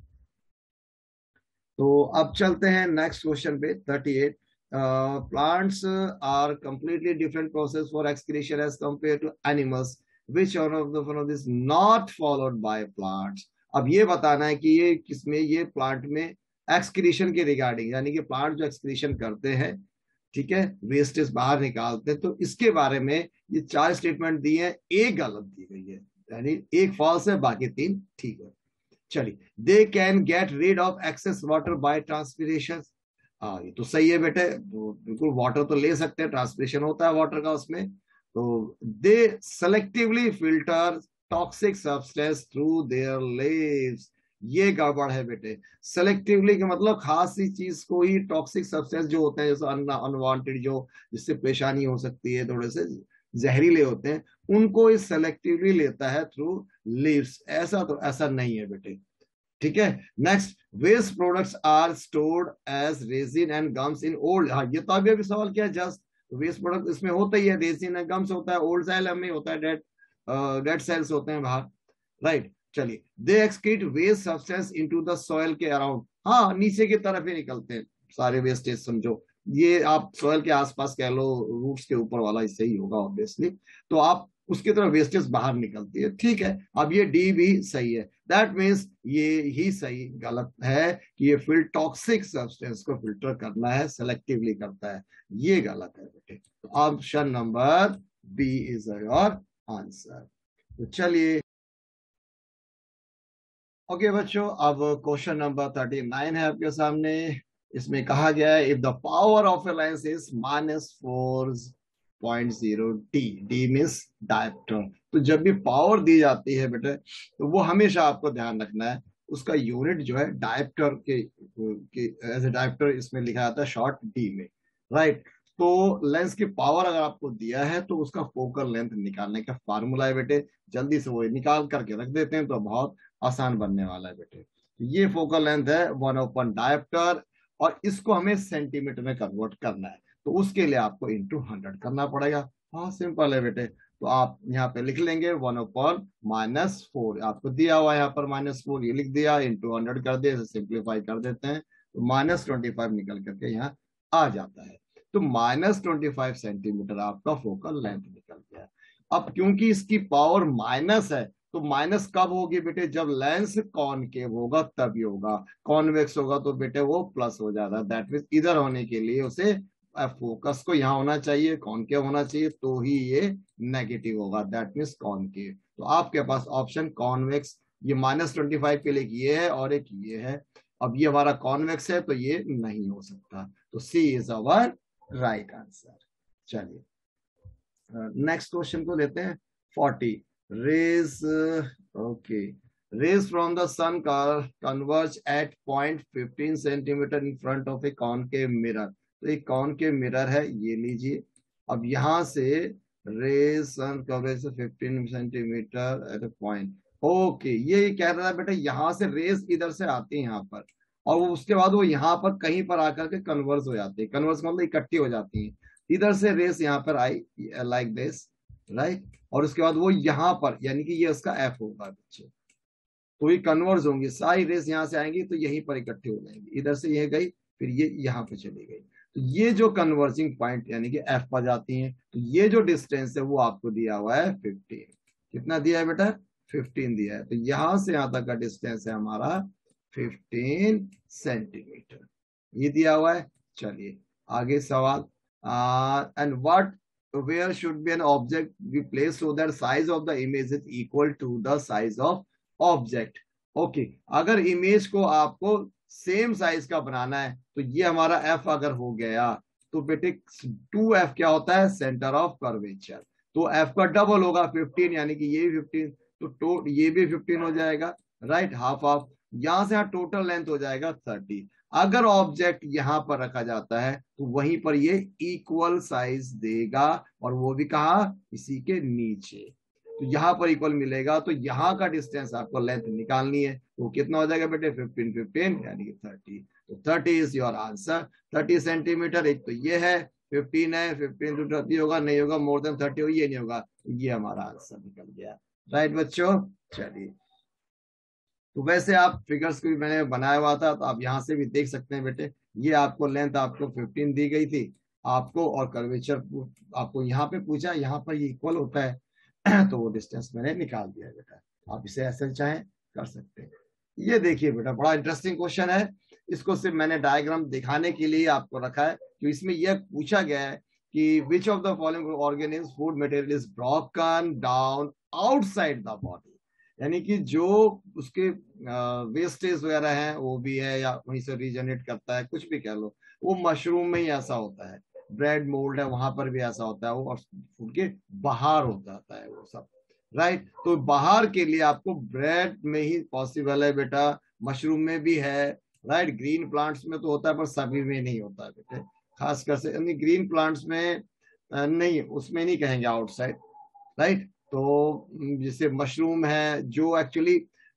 तो अब चलते हैं नेक्स्ट क्वेश्चन पे 38। Plants are completely different process for excretion as compare to animals, which one of this not followed by plants. अब ये बताना है कि ये किसमें, ये प्लांट में एक्सक्रीशन के रिगार्डिंग, यानी कि प्लांट जो एक्सक्रीशन करते हैं, ठीक है, वेस्टेज बाहर निकालते हैं, तो इसके बारे में ये चार स्टेटमेंट दी है, एक गलत दी गई है, यानी एक फॉल्स है, बाकी तीन ठीक है। चलिए, they can get rid of excess water by transpiration. हाँ, ये तो सही है बेटे, तो बिल्कुल वाटर तो ले सकते हैं, ट्रांसपीरेशन होता है वाटर का उसमें। तो they selectively filter toxic substance through their leaves, ये गड़बड़ है बेटे। सेलेक्टिवली का मतलब खास सी चीज को ही, टॉक्सिक सब्सटेंस जो होते हैं, जैसे अनवांटेड, जो जिससे परेशानी हो सकती है, थोड़े से जहरीले होते हैं, उनको ये सेलेक्टिवली लेता है थ्रू लीव्स, ऐसा तो ऐसा नहीं है बेटे। ठीक है, next, waste products are stored as resin and gums in old. हाँ, ये तो अभी सवाल किया जस्ट, वेस्ट प्रोडक्ट इसमें होता ही है, रेजिन एंड गम्स होता है, ओल्ड सेल में होता है, डेड सेल्स होते हैं बाहर, राइट। चलिए, they excrete waste substance into the soil के अराउंड। हाँ, नीचे की तरफ ही निकलते हैं सारे वेस्टेज, समझो ये आप सॉइल के आसपास कह लो, रूट्स के ऊपर वाला इससे ही होगा ऑब्वियसली, तो आप उसकी तरफ वेस्टेज बाहर निकलती है, ठीक है। अब ये डी भी सही है, दैट मीन्स ये ही सही, गलत है कि ये टॉक्सिक सब्सटेंस को फिल्टर करना है, सेलेक्टिवली करता है, ये गलत है बेटे। तो option number B is your answer. तो चलिए, ओके बच्चों, अब क्वेश्चन नंबर 39 है आपके सामने। इसमें कहा गया है, if the power of a lens is -4.0 D, D means diopter. तो जब भी पावर दी जाती है बेटे, तो वो हमेशा आपको ध्यान रखना है, उसका यूनिट जो है डायप्टर के एज ए डायप्टर इसमें लिखा जाता है शॉर्ट डी में, राइट। तो लेंस की पावर अगर आपको दिया है, तो उसका फोकल लेंथ निकालने का फार्मूला है बेटे, जल्दी से वो निकाल करके रख देते हैं, तो बहुत आसान बनने वाला है बेटे। तो ये फोकल लेंथ है 1/डायप्टर, और इसको हमें सेंटीमीटर में कन्वर्ट करना है, तो उसके लिए आपको इंटू 100 करना पड़ेगा। हाँ, सिंपल है बेटे। तो आप यहाँ पे लिख लेंगे 1/-4, आपको दिया हुआ है यहाँ पर -4, ये लिख दिया, इंटू 100 कर दिया, सिंप्लीफाई कर देते हैं, तो -25 निकल करके यहाँ आ जाता है। तो -25 सेंटीमीटर आपका फोकल लेंथ निकल गया। अब क्योंकि इसकी पावर माइनस है, तो माइनस कब होगी बेटे, जब लेंस कॉनकेव होगा तभी होगा, कॉन्वेक्स होगा तो बेटे वो प्लस हो जाता है। दैट मीन्स इधर होने के लिए उसे फोकस को यहाँ होना चाहिए, कॉनकेव होना चाहिए, तो ही ये नेगेटिव होगा, दैट मीन्स कॉनकेव। तो आपके पास ऑप्शन कॉन्वेक्स, ये -25 के लिए एक ये है और एक ये है। अब ये हमारा कॉन्वेक्स है, तो ये नहीं हो सकता, तो C is our right answer. चलिए, नेक्स्ट क्वेश्चन को लेते हैं 40। Rays, okay, rays from the sun converge at 0.15 centimetre in front of a concave mirror. तो एक कॉनकेव मिरर है, ये लीजिए। अब यहां से रेज सन कवरेज से 15 centimetre at a point, okay, ये कह रहा है बेटा, यहां से रेज इधर से आती है यहाँ पर, और वो उसके बाद वो यहाँ पर कहीं पर आकर के कन्वर्स हो जाती है, कन्वर्स मतलब इकट्ठी हो जाती है। इधर से रेस यहाँ पर आई लाइक दिस, राइट, और उसके बाद वो यहाँ पर, यानी कि ये उसका एफ होगा बच्चे, तो ये कन्वर्स होंगी, सारी रेस यहाँ से आएंगी तो यहीं पर इकट्ठी हो जाएंगी, इधर से ये गई, फिर ये यहाँ पे चली गई, तो ये जो कन्वर्जिंग पॉइंट यानी कि एफ पर जाती हैं, तो ये जो डिस्टेंस है वो आपको दिया हुआ है 15। कितना दिया है बेटा, 15 दिया है। तो यहां से यहां तक का डिस्टेंस है हमारा 15 सेंटीमीटर, ये दिया हुआ है। चलिए आगे सवाल, and what where should be an object be place so that size of the image is equal to the size of object. Okay, अगर इमेज को आपको सेम साइज का बनाना है तो ये हमारा एफ अगर हो गया तो बेटे 2f क्या होता है, सेंटर ऑफ कर्वेचर। तो एफ का डबल होगा 15, यानी कि ये भी 15, तो ये भी 15 हो जाएगा, राइट, हाफ हाफ। यहां से यहाँ टोटल लेंथ हो जाएगा 30। अगर ऑब्जेक्ट यहां पर रखा जाता है तो वहीं पर ये इक्वल साइज देगा, और वो भी कहा, इसी के नीचे। तो यहां पर इक्वल मिलेगा, तो यहां का डिस्टेंस आपको लेंथ निकालनी है, तो कितना हो जाएगा बेटे, 15 15 यानी कि 30। तो 30 इज योर आंसर, 30 सेंटीमीटर। एक तो ये है, 15 है, 15 टू 30 होगा, नहीं होगा, मोर देन 30 हो, ये नहीं होगा, ये हमारा आंसर निकल गया, राइट बच्चों। चलिए, तो वैसे आप फिगर्स को भी मैंने बनाया हुआ था, तो आप यहां से भी देख सकते हैं बेटे, ये आपको लेंथ आपको 15 दी गई थी आपको, और कर्वेचर आपको यहाँ पे पूछा, यहाँ पर ये इक्वल होता है तो वो डिस्टेंस मैंने निकाल दिया बेटा। आप इसे ऐसे चाहें कर सकते हैं। ये देखिए बेटा, बड़ा इंटरेस्टिंग क्वेश्चन है। इसको सिर्फ मैंने डायग्राम दिखाने के लिए आपको रखा है, तो इसमें यह पूछा गया है कि which of the following organism food material is broken down outside the body, यानी कि जो उसके वेस्टेज वगैरह हैं वो भी है, या वहीं से रीजनरेट करता है, कुछ भी कह लो, वो मशरूम में ही ऐसा होता है। ब्रेड मोल्ड है, वहां पर भी ऐसा होता है, वो फूड के बाहर हो जाता है वो सब, राइट। तो बाहर के लिए आपको ब्रेड में ही पॉसिबल है बेटा, मशरूम में भी है, राइट। ग्रीन प्लांट्स में तो होता है पर सभी में नहीं होता है बेटे, खासकर से यानी ग्रीन प्लांट्स में नहीं, उसमें नहीं कहेंगे आउटसाइड, राइट। तो जैसे मशरूम है जो एक्चुअली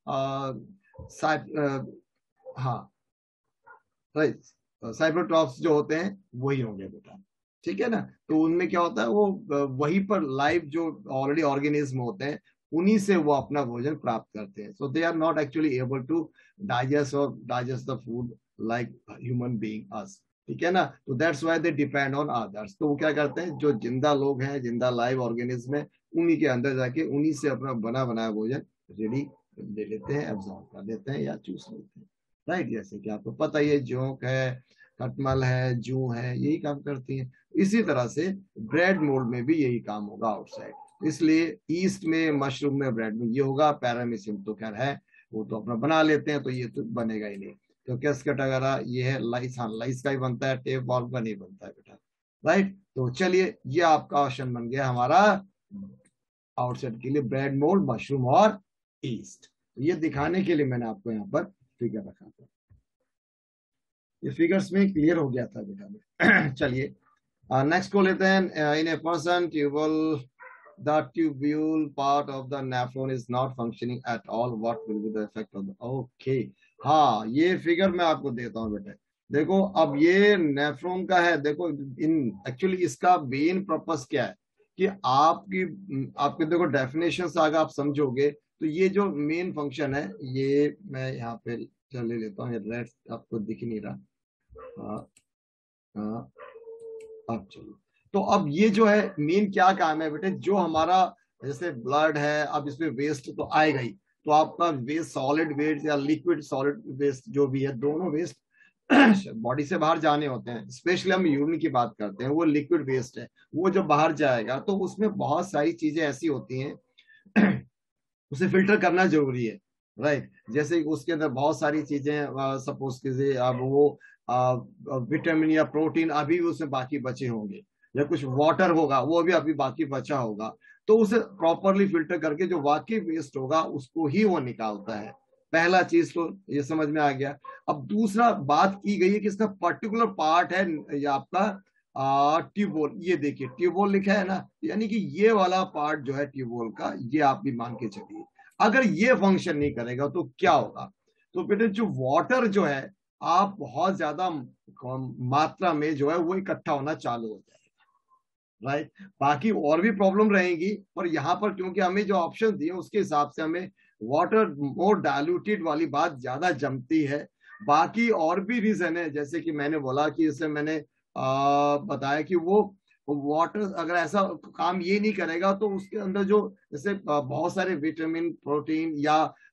हाँ, राइट, साइप्रोट्रॉप्स जो होते हैं वही होंगे बेटा, ठीक है ना। तो उनमें क्या होता है, वो वहीं पर लाइव जो ऑलरेडी ऑर्गेनिज्म होते हैं उन्हीं से वो अपना भोजन प्राप्त करते हैं। So they are not actually able to digest the food like human being us, ठीक है ना। तो that's why they depend on others. तो वो क्या करते हैं, जो जिंदा लोग हैं, जिंदा लाइव ऑर्गेनिज्म है, उन्हीं के अंदर जाके उन्हीं से अपना बना बनाया भोजन रेडी ले लेते हैं, एब्जॉर्ब कर लेते हैं या चूस लेते हैं, राइट। जैसे कि आपको पता ही है, जोंक है, खटमल है, जू है, यही काम करती है। इसी तरह से ब्रेड मोल्ड में भी यही काम होगा आउटसाइड। इसलिए ईस्ट में, मशरूम में, ब्रेड में ये होगा। पैरामीसियम तो खैर है, वो तो अपना बना लेते हैं, तो ये तो बनेगा ही नहीं। तो कैस्केट वगैरह ये है, लाइस, हाँ लाइस का ही बनता है, टेप वॉल्व का नहीं बनता है बेटा, राइट। तो चलिए, ये आपका ऑप्शन बन गया हमारा आउटसाइड के लिए, ब्रेड मोल्ड, मशरूम और ईस्ट। तो ये दिखाने के लिए मैंने आपको यहाँ पर फिगर रखा था। ये फिगर्स में क्लियर हो गया था बेटा में चलिए नेक्स्ट को लेते हैं। In a person tubule the tubule part of the nephron is not functioning at all, what will be the effect of the, okay. हाँ, ये फिगर मैं आपको देता हूँ बेटे। देखो, अब ये नेफ्रॉन का है, देखो इन एक्चुअली इसका मेन पर्पस क्या है कि आपके देखो डेफिनेशन से अगर आप समझोगे तो ये जो मेन फंक्शन है, ये मैं यहाँ पे चल ले लेता हूँ, रेड आपको दिख नहीं रहा, हाँ हाँ, अब चलो। तो अब ये जो है मेन क्या काम है बेटे, जो हमारा जैसे ब्लड है, अब इसमें वेस्ट तो आएगा ही, तो आपका वेस्ट, सॉलिड वेस्ट या लिक्विड सॉलिड वेस्ट जो भी है, दोनों वेस्ट बॉडी से बाहर जाने होते हैं। स्पेशली हम यूरिन की बात करते हैं, वो लिक्विड वेस्ट है, वो जब बाहर जाएगा तो उसमें बहुत सारी चीजें ऐसी होती हैं उसे फिल्टर करना जरूरी है, राइट। जैसे उसके अंदर बहुत सारी चीजें, सपोज कीजिए अब वो विटामिन या प्रोटीन अभी भी उसमें बाकी बचे होंगे, या कुछ वाटर होगा वो भी अभी बाकी बचा होगा, तो उसे प्रॉपरली फिल्टर करके जो वाकई वेस्ट होगा उसको ही वो निकालता है। पहला चीज तो ये समझ में आ गया। अब दूसरा बात की गई है कि इसका पर्टिकुलर पार्ट है ये आपका ट्यूबोल। ये देखिए ट्यूबोल लिखा है ना, यानी कि ये वाला पार्ट जो है ट्यूबोल का, ये आप भी मान के चलिए। अगर ये फंक्शन नहीं करेगा तो क्या होगा, तो बेटे जो वाटर जो है आप बहुत ज्यादा मात्रा में जो है वो इकट्ठा होना चालू हो जाएगा, राइट। बाकी और भी प्रॉब्लम रहेंगी, पर यहाँ पर क्योंकि हमें जो ऑप्शन दिए उसके हिसाब से हमें वाटर मोर डायल्यूटेड वाली बात ज्यादा जमती है। बाकी और भी रीजन है, जैसे कि मैंने बोला कि इसे मैंने बताया कि वो वाटर अगर ऐसा काम ये नहीं करेगा तो उसके अंदर जो जैसे बहुत सारे विटामिन, प्रोटीन या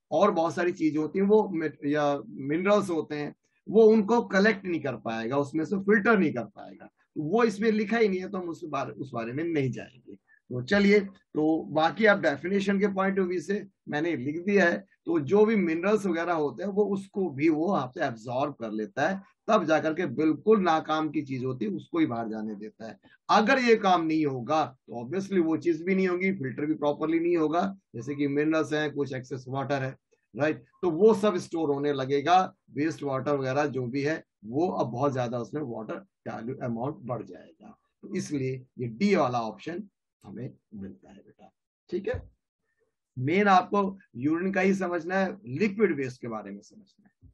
और बहुत सारी चीजें होती हैं वो या मिनरल्स होते हैं, वो उनको कलेक्ट नहीं कर पाएगा, उसमें से फिल्टर नहीं कर पाएगा। तो वो इसमें लिखा ही नहीं है, तो हम उस बारे में नहीं जाएंगे। तो चलिए, तो बाकी आप डेफिनेशन के पॉइंट ऑफ व्यू से मैंने लिख दिया है। तो जो भी मिनरल्स वगैरह होते हैं वो उसको भी वो आपसे एब्जॉर्ब कर लेता है, तब जाकर के बिल्कुल नाकाम की चीज होती है उसको ही बाहर जाने देता है। अगर ये काम नहीं होगा तो ऑब्वियसली वो चीज भी नहीं होगी, फिल्टर भी प्रॉपरली नहीं होगा। जैसे कि मिनरल्स हैं, कुछ एक्सेस वाटर है, राइट, तो वो सब स्टोर होने लगेगा, वेस्ट वाटर वगैरह जो भी है वो अब बहुत ज्यादा उसमें वाटर अमाउंट बढ़ जाएगा। तो इसलिए ये डी वाला ऑप्शन हमें मिलता है बेटा। ठीक है, मेन आपको यूरिन का ही समझना है, लिक्विड वेस्ट के बारे में समझना है।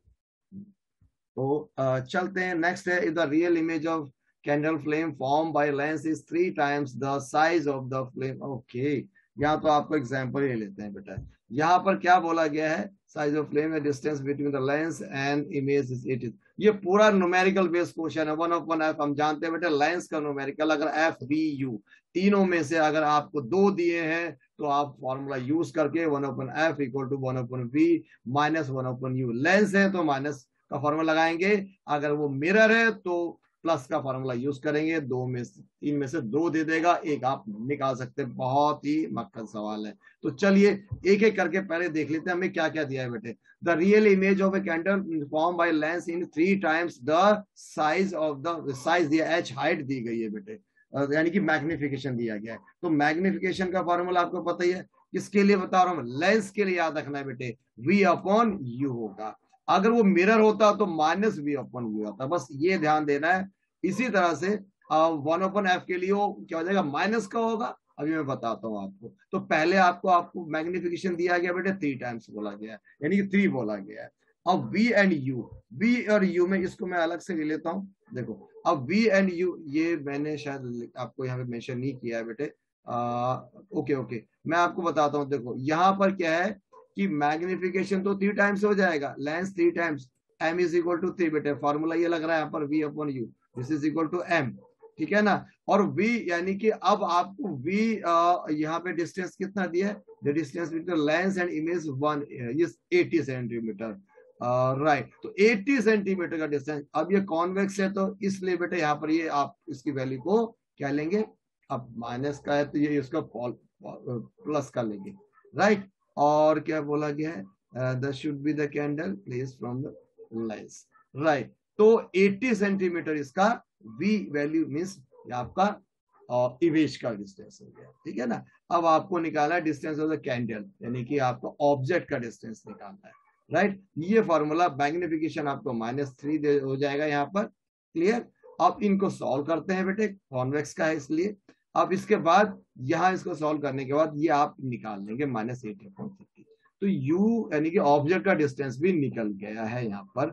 तो चलते हैं, नेक्स्ट है, the real image of candle flame form by lens is 3 times the size of the flame. Okay, यहाँ तो आपको एग्जांपल ले लेते हैं बेटा। यहाँ पर क्या बोला गया है, size of flame, distance between the lens and image is 8। ये पूरा न्यूमेरिकल बेस्ड क्वेश्चन है, 1/f। हम जानते हैं बेटा लेंस का न्यूमेरिकल अगर एफ बी यू तीनों में से अगर आपको दो दिए हैं तो आप फॉर्मूला यूज करके 1/f equal to 1/v minus 1/u। Lens है तो माइनस का फॉर्मूला लगाएंगे, अगर वो मिरर है तो प्लस का फॉर्मूला यूज करेंगे। दो में से तीन में से दो दे देगा, एक आप निकाल सकते हैं। बहुत ही मक्खन सवाल है। तो चलिए एक एक करके पहले देख लेते हैं हमें क्या क्या दिया है बेटे। The real image of a candle form by lens in 3 times the size of the size दिया, एच हाइट दी गई है बेटे, यानी कि मैग्निफिकेशन दिया गया है। तो मैग्निफिकेशन का फॉर्मूला आपको पता ही है, किसके लिए बता रहा हूं, लेंस के लिए याद रखना है बेटे, V/U होगा। अगर वो मिरर होता तो -V/U आता, बस ये ध्यान देना है। इसी तरह से 1/f के लिए वो क्या हो जाएगा, माइनस का होगा। अभी मैं बताता हूं आपको। तो पहले आपको मैग्निफिकेशन दिया गया बेटे, 3 times बोला गया है, यानी कि 3 बोला गया है। अब V और U में इसको मैं अलग से ले लेता हूं। देखो अब V/U, ये मैंने शायद आपको यहाँ पे मेंशन नहीं किया है बेटे। ओके ओके, मैं आपको बताता हूँ। देखो यहाँ पर क्या है कि मैग्निफिकेशन तो 3 times हो जाएगा, lens 3 times, m is equal to 3 बेटे। फॉर्मूला ये लग रहा है यहाँ पर V/U, this is equal to m, ठीक है ना। और v यानी कि अब आपको v यहाँ पे डिस्टेंस कितना दिया है, the distance between lens and image 80 centimetre, right. तो 80 सेंटीमीटर का डिस्टेंस। अब ये कॉन्वेक्स है तो इसलिए बेटे यहाँ पर ये आप इसकी वैल्यू को क्या लेंगे, अब माइनस का है तो ये इसका प्लस का लेंगे, राइट। और क्या बोला गया है, the should be the candle place from the lens, right. तो 80 सेंटीमीटर इसका v वैल्यू मीन्स आपका इमेज का डिस्टेंस हो गया, ठीक है ना। अब आपको निकालना है डिस्टेंस ऑफ द कैंडल, यानी कि आपको ऑब्जेक्ट का डिस्टेंस निकालना है, राइट। ये फॉर्मूला मैग्निफिकेशन आपको -3 हो जाएगा यहाँ पर, क्लियर। अब इनको सॉल्व करते हैं बेटे, कॉन्वेक्स का है इसलिए। अब इसके बाद यहां इसको सॉल्व करने के बाद ये आप निकाल लेंगे -80/30। तो u यानी कि ऑब्जेक्ट का डिस्टेंस भी निकल गया है यहाँ पर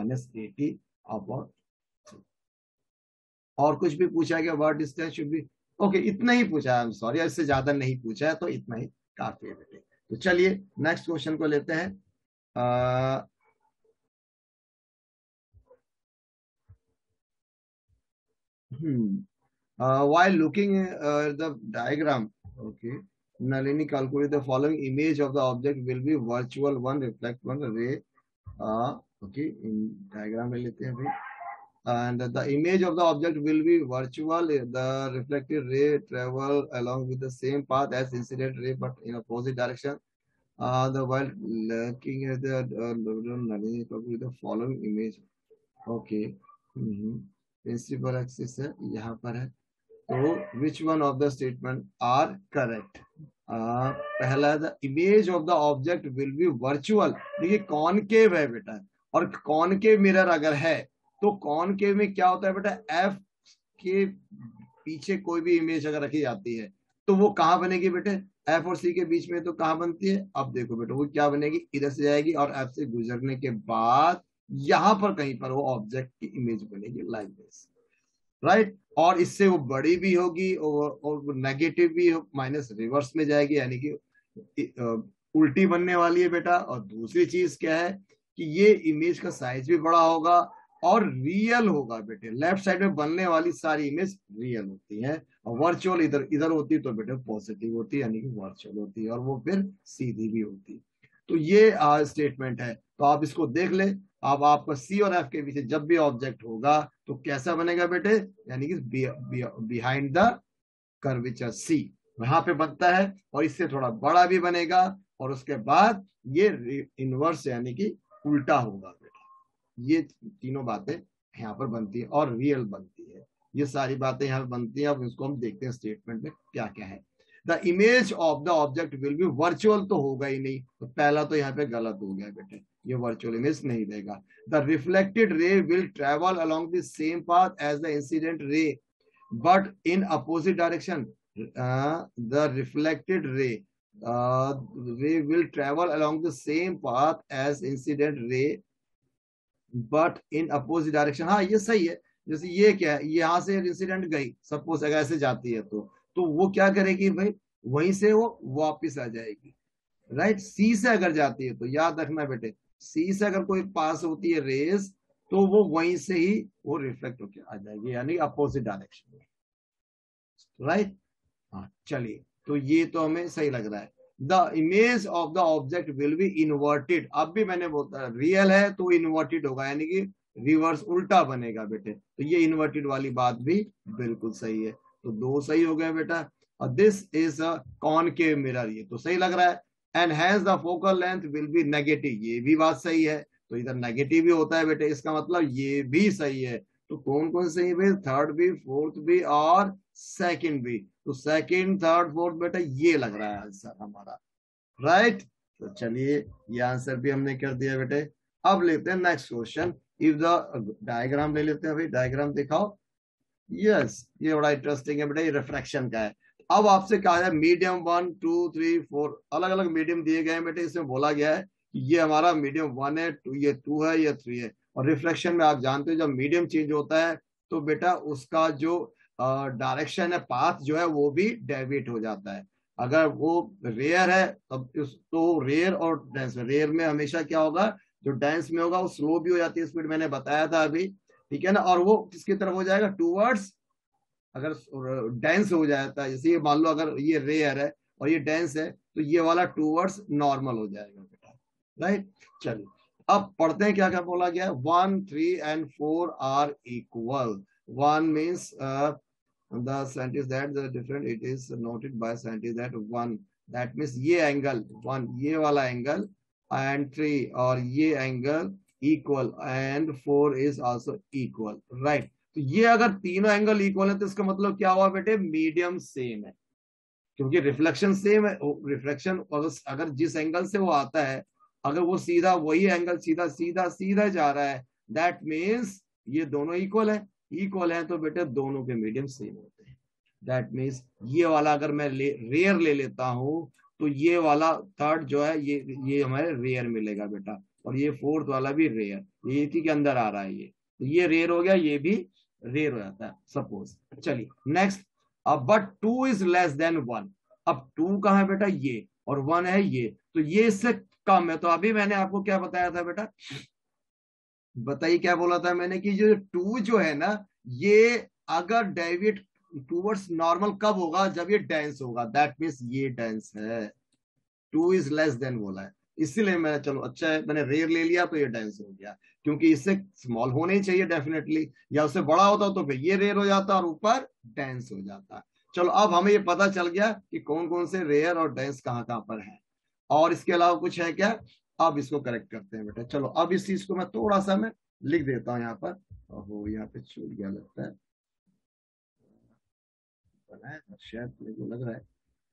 -80/3। और कुछ भी पूछा गया, word distance should be okay, इतना ही पूछा है, सॉरी इससे ज्यादा नहीं पूछा है, तो इतना ही काफी है बेटे। तो चलिए नेक्स्ट क्वेश्चन को लेते हैं। While looking at the diagram, okay, Nalini calculate the following image of the object will be virtual one, reflect one, ray. Okay, in diagram में लेते हैं भाई। And the image of the object will be virtual. The reflected ray travel along with the same path as incident ray, but in opposite direction. The while looking at the Nalini calculate the following image. Okay. Principal axis है यहाँ पर है। तो which one of the statement are correct. पहला, the image of the object will be virtual. देखिए कॉनकेव है बेटा, और कॉनकेव मिरर अगर है तो कॉनकेव में क्या होता है बेटा, एफ के पीछे कोई भी इमेज अगर रखी जाती है तो वो कहाँ बनेगी बेटे, एफ और सी के बीच में। तो कहाँ बनती है, अब देखो बेटा वो क्या बनेगी, इधर से जाएगी और एफ से गुजरने के बाद यहां पर कहीं पर वो ऑब्जेक्ट की इमेज बनेगी, लाइक दिस, राइट। और इससे वो बड़ी भी होगी और नेगेटिव भी माइनस रिवर्स में जाएगी, यानी कि उल्टी बनने वाली है बेटा। और दूसरी चीज क्या है कि ये इमेज का साइज भी बड़ा होगा और रियल होगा बेटे। लेफ्ट साइड में बनने वाली सारी इमेज रियल होती है, और वर्चुअल इधर इधर होती है तो बेटे पॉजिटिव होती है, यानी कि वर्चुअल होती है, और वो फिर सीधी भी होती है। तो ये स्टेटमेंट है, तो आप इसको देख ले। अब आपका सी और एफ के पीछे जब भी ऑब्जेक्ट होगा तो कैसा बनेगा बेटे, यानी कि बिहाइंड द कर्वेचर सी, वहां पे बनता है, और इससे थोड़ा बड़ा भी बनेगा, और उसके बाद ये इनवर्स यानी कि उल्टा होगा बेटा। ये तीनों बातें यहाँ पर बनती है और रियल बनती है, ये सारी बातें यहाँ पर बनती है। अब इसको हम देखते हैं स्टेटमेंट में क्या क्या है। The image of the object will be virtual, तो होगा ही नहीं, तो पहला तो यहाँ पे गलत हो गया बेटे, ये वर्चुअल इमेज नहीं देगा। The reflected ray will travel along the same path as the incident ray but in opposite direction. The reflected ray will travel along the same path as incident ray but in opposite direction. हाँ ये सही है, जैसे ये क्या है, यहाँ से इंसिडेंट गई, सपोज अगर ऐसे जाती है तो वो क्या करेगी भाई, वहीं से वो वापस आ जाएगी, राइट। सी से अगर जाती है तो याद रखना बेटे, सी से अगर कोई पास होती है रेस तो वो वहीं से ही वो रिफ्लेक्ट होकर आ जाएगी, यानी अपोजिट डायरेक्शन में, राइट। हाँ चलिए, तो ये तो हमें सही लग रहा है। The image of the object will be inverted, अब भी मैंने बोला रियल है तो इन्वर्टेड होगा, यानी कि रिवर्स उल्टा बनेगा बेटे, तो ये इन्वर्टेड वाली बात भी बिल्कुल सही है, तो दो सही हो गए बेटा। और this is a concave mirror, ये तो सही लग रहा है। And has the focal length will be negative, ये भी बात सही है, तो इधर नेगेटिव भी होता है बेटे, इसका मतलब ये भी सही है। तो कौन कौन सही है, थर्ड भी, फोर्थ भी और सेकंड भी। तो सेकंड थर्ड फोर्थ बेटा ये लग रहा है आंसर हमारा, राइट। तो चलिए ये आंसर भी हमने कर दिया बेटे। अब लेते हैं next question. If the diagram ले लेते हैं भाई, डायग्राम दिखाओ। यस ये बड़ा इंटरेस्टिंग है बेटा, ये रिफ्रैक्शन का है। अब आपसे कहा है मीडियम 1 2 3 4 अलग अलग मीडियम दिए गए हैं बेटे, इसमें बोला गया है कि ये हमारा मीडियम 1 है, ये 2 है, ये 3 है। और रिफ्लेक्शन में आप जानते हो जब मीडियम चेंज होता है तो बेटा उसका जो डायरेक्शन है, पाथ जो है वो भी डेविएट हो जाता है। अगर वो रेयर है तब तो रेयर और डेंस में, रेयर में हमेशा क्या होगा, जो डेंस में होगा वो स्लो भी हो जाती है स्पीड, मैंने बताया था अभी, ठीक है ना। और वो किसकी तरफ हो जाएगा, टूवर्ड्स, अगर डेंस हो जाता है, जैसे ये मान लो अगर ये रेयर है और ये डेंस है तो ये वाला टूवर्ड्स नॉर्मल हो जाएगा बेटा, राइट। चलिए अब पढ़ते हैं क्या क्या बोला गया। 1 3 and 4 are equal. 1 means the scientist that the different, it is noted by scientists that 1 that means ये एंगल 1 ये वाला एंगल and 3 और ये angle equal and 4 is also equal, right। तो ये अगर तीनों एंगल इक्वल है तो इसका मतलब क्या हुआ बेटे, मीडियम सेम है, क्योंकि रिफ्लेक्शन सेम है। रिफ्लेक्शन अगर जिस एंगल से वो आता है, अगर वो सीधा वही एंगल सीधा सीधा सीधा जा रहा है, दैट मीन्स ये दोनों इक्वल है। इक्वल है तो बेटे दोनों के मीडियम सेम होते हैं। दैट मीन्स ये वाला अगर मैं रेयर ले लेता हूं तो ये वाला थर्ड जो है ये हमारे रेयर मिलेगा बेटा, और ये फोर्थ वाला भी रेयर, ये इसी के अंदर आ रहा है, ये रेयर हो गया, ये भी रेयर हो जाता है सपोज। चलिए नेक्स्ट। अब बट 2 इज लेस देन 1। अब 2 कहां है बेटा, ये, और 1 है ये, तो ये इससे कम है। तो अभी मैंने आपको क्या बताया था बेटा, बताइए क्या बोला था मैंने, कि जो 2 जो है ना, ये अगर डेविएट टूवर्ड्स नॉर्मल कब होगा, जब ये डेंस होगा, दैट मीन्स ये डेंस है। 2 इज लेस देन बोला है, इसीलिए मैं, चलो अच्छा है मैंने रेयर ले लिया तो ये डेंस हो गया, क्योंकि इससे स्मॉल होना ही चाहिए डेफिनेटली, या उससे बड़ा होता तो फिर ये रेयर हो जाता और ऊपर डेंस हो जाता। चलो अब हमें ये पता चल गया कि कौन कौन से रेयर और डेंस कहाँ कहाँ पर है, और इसके अलावा कुछ है क्या। अब इसको करेक्ट करते हैं बेटा। चलो अब इस चीज को मैं थोड़ा सा मैं लिख देता हूँ यहाँ पर, ओहो यहाँ पे छूट गया लगता है, शायद मेरे को लग रहा है,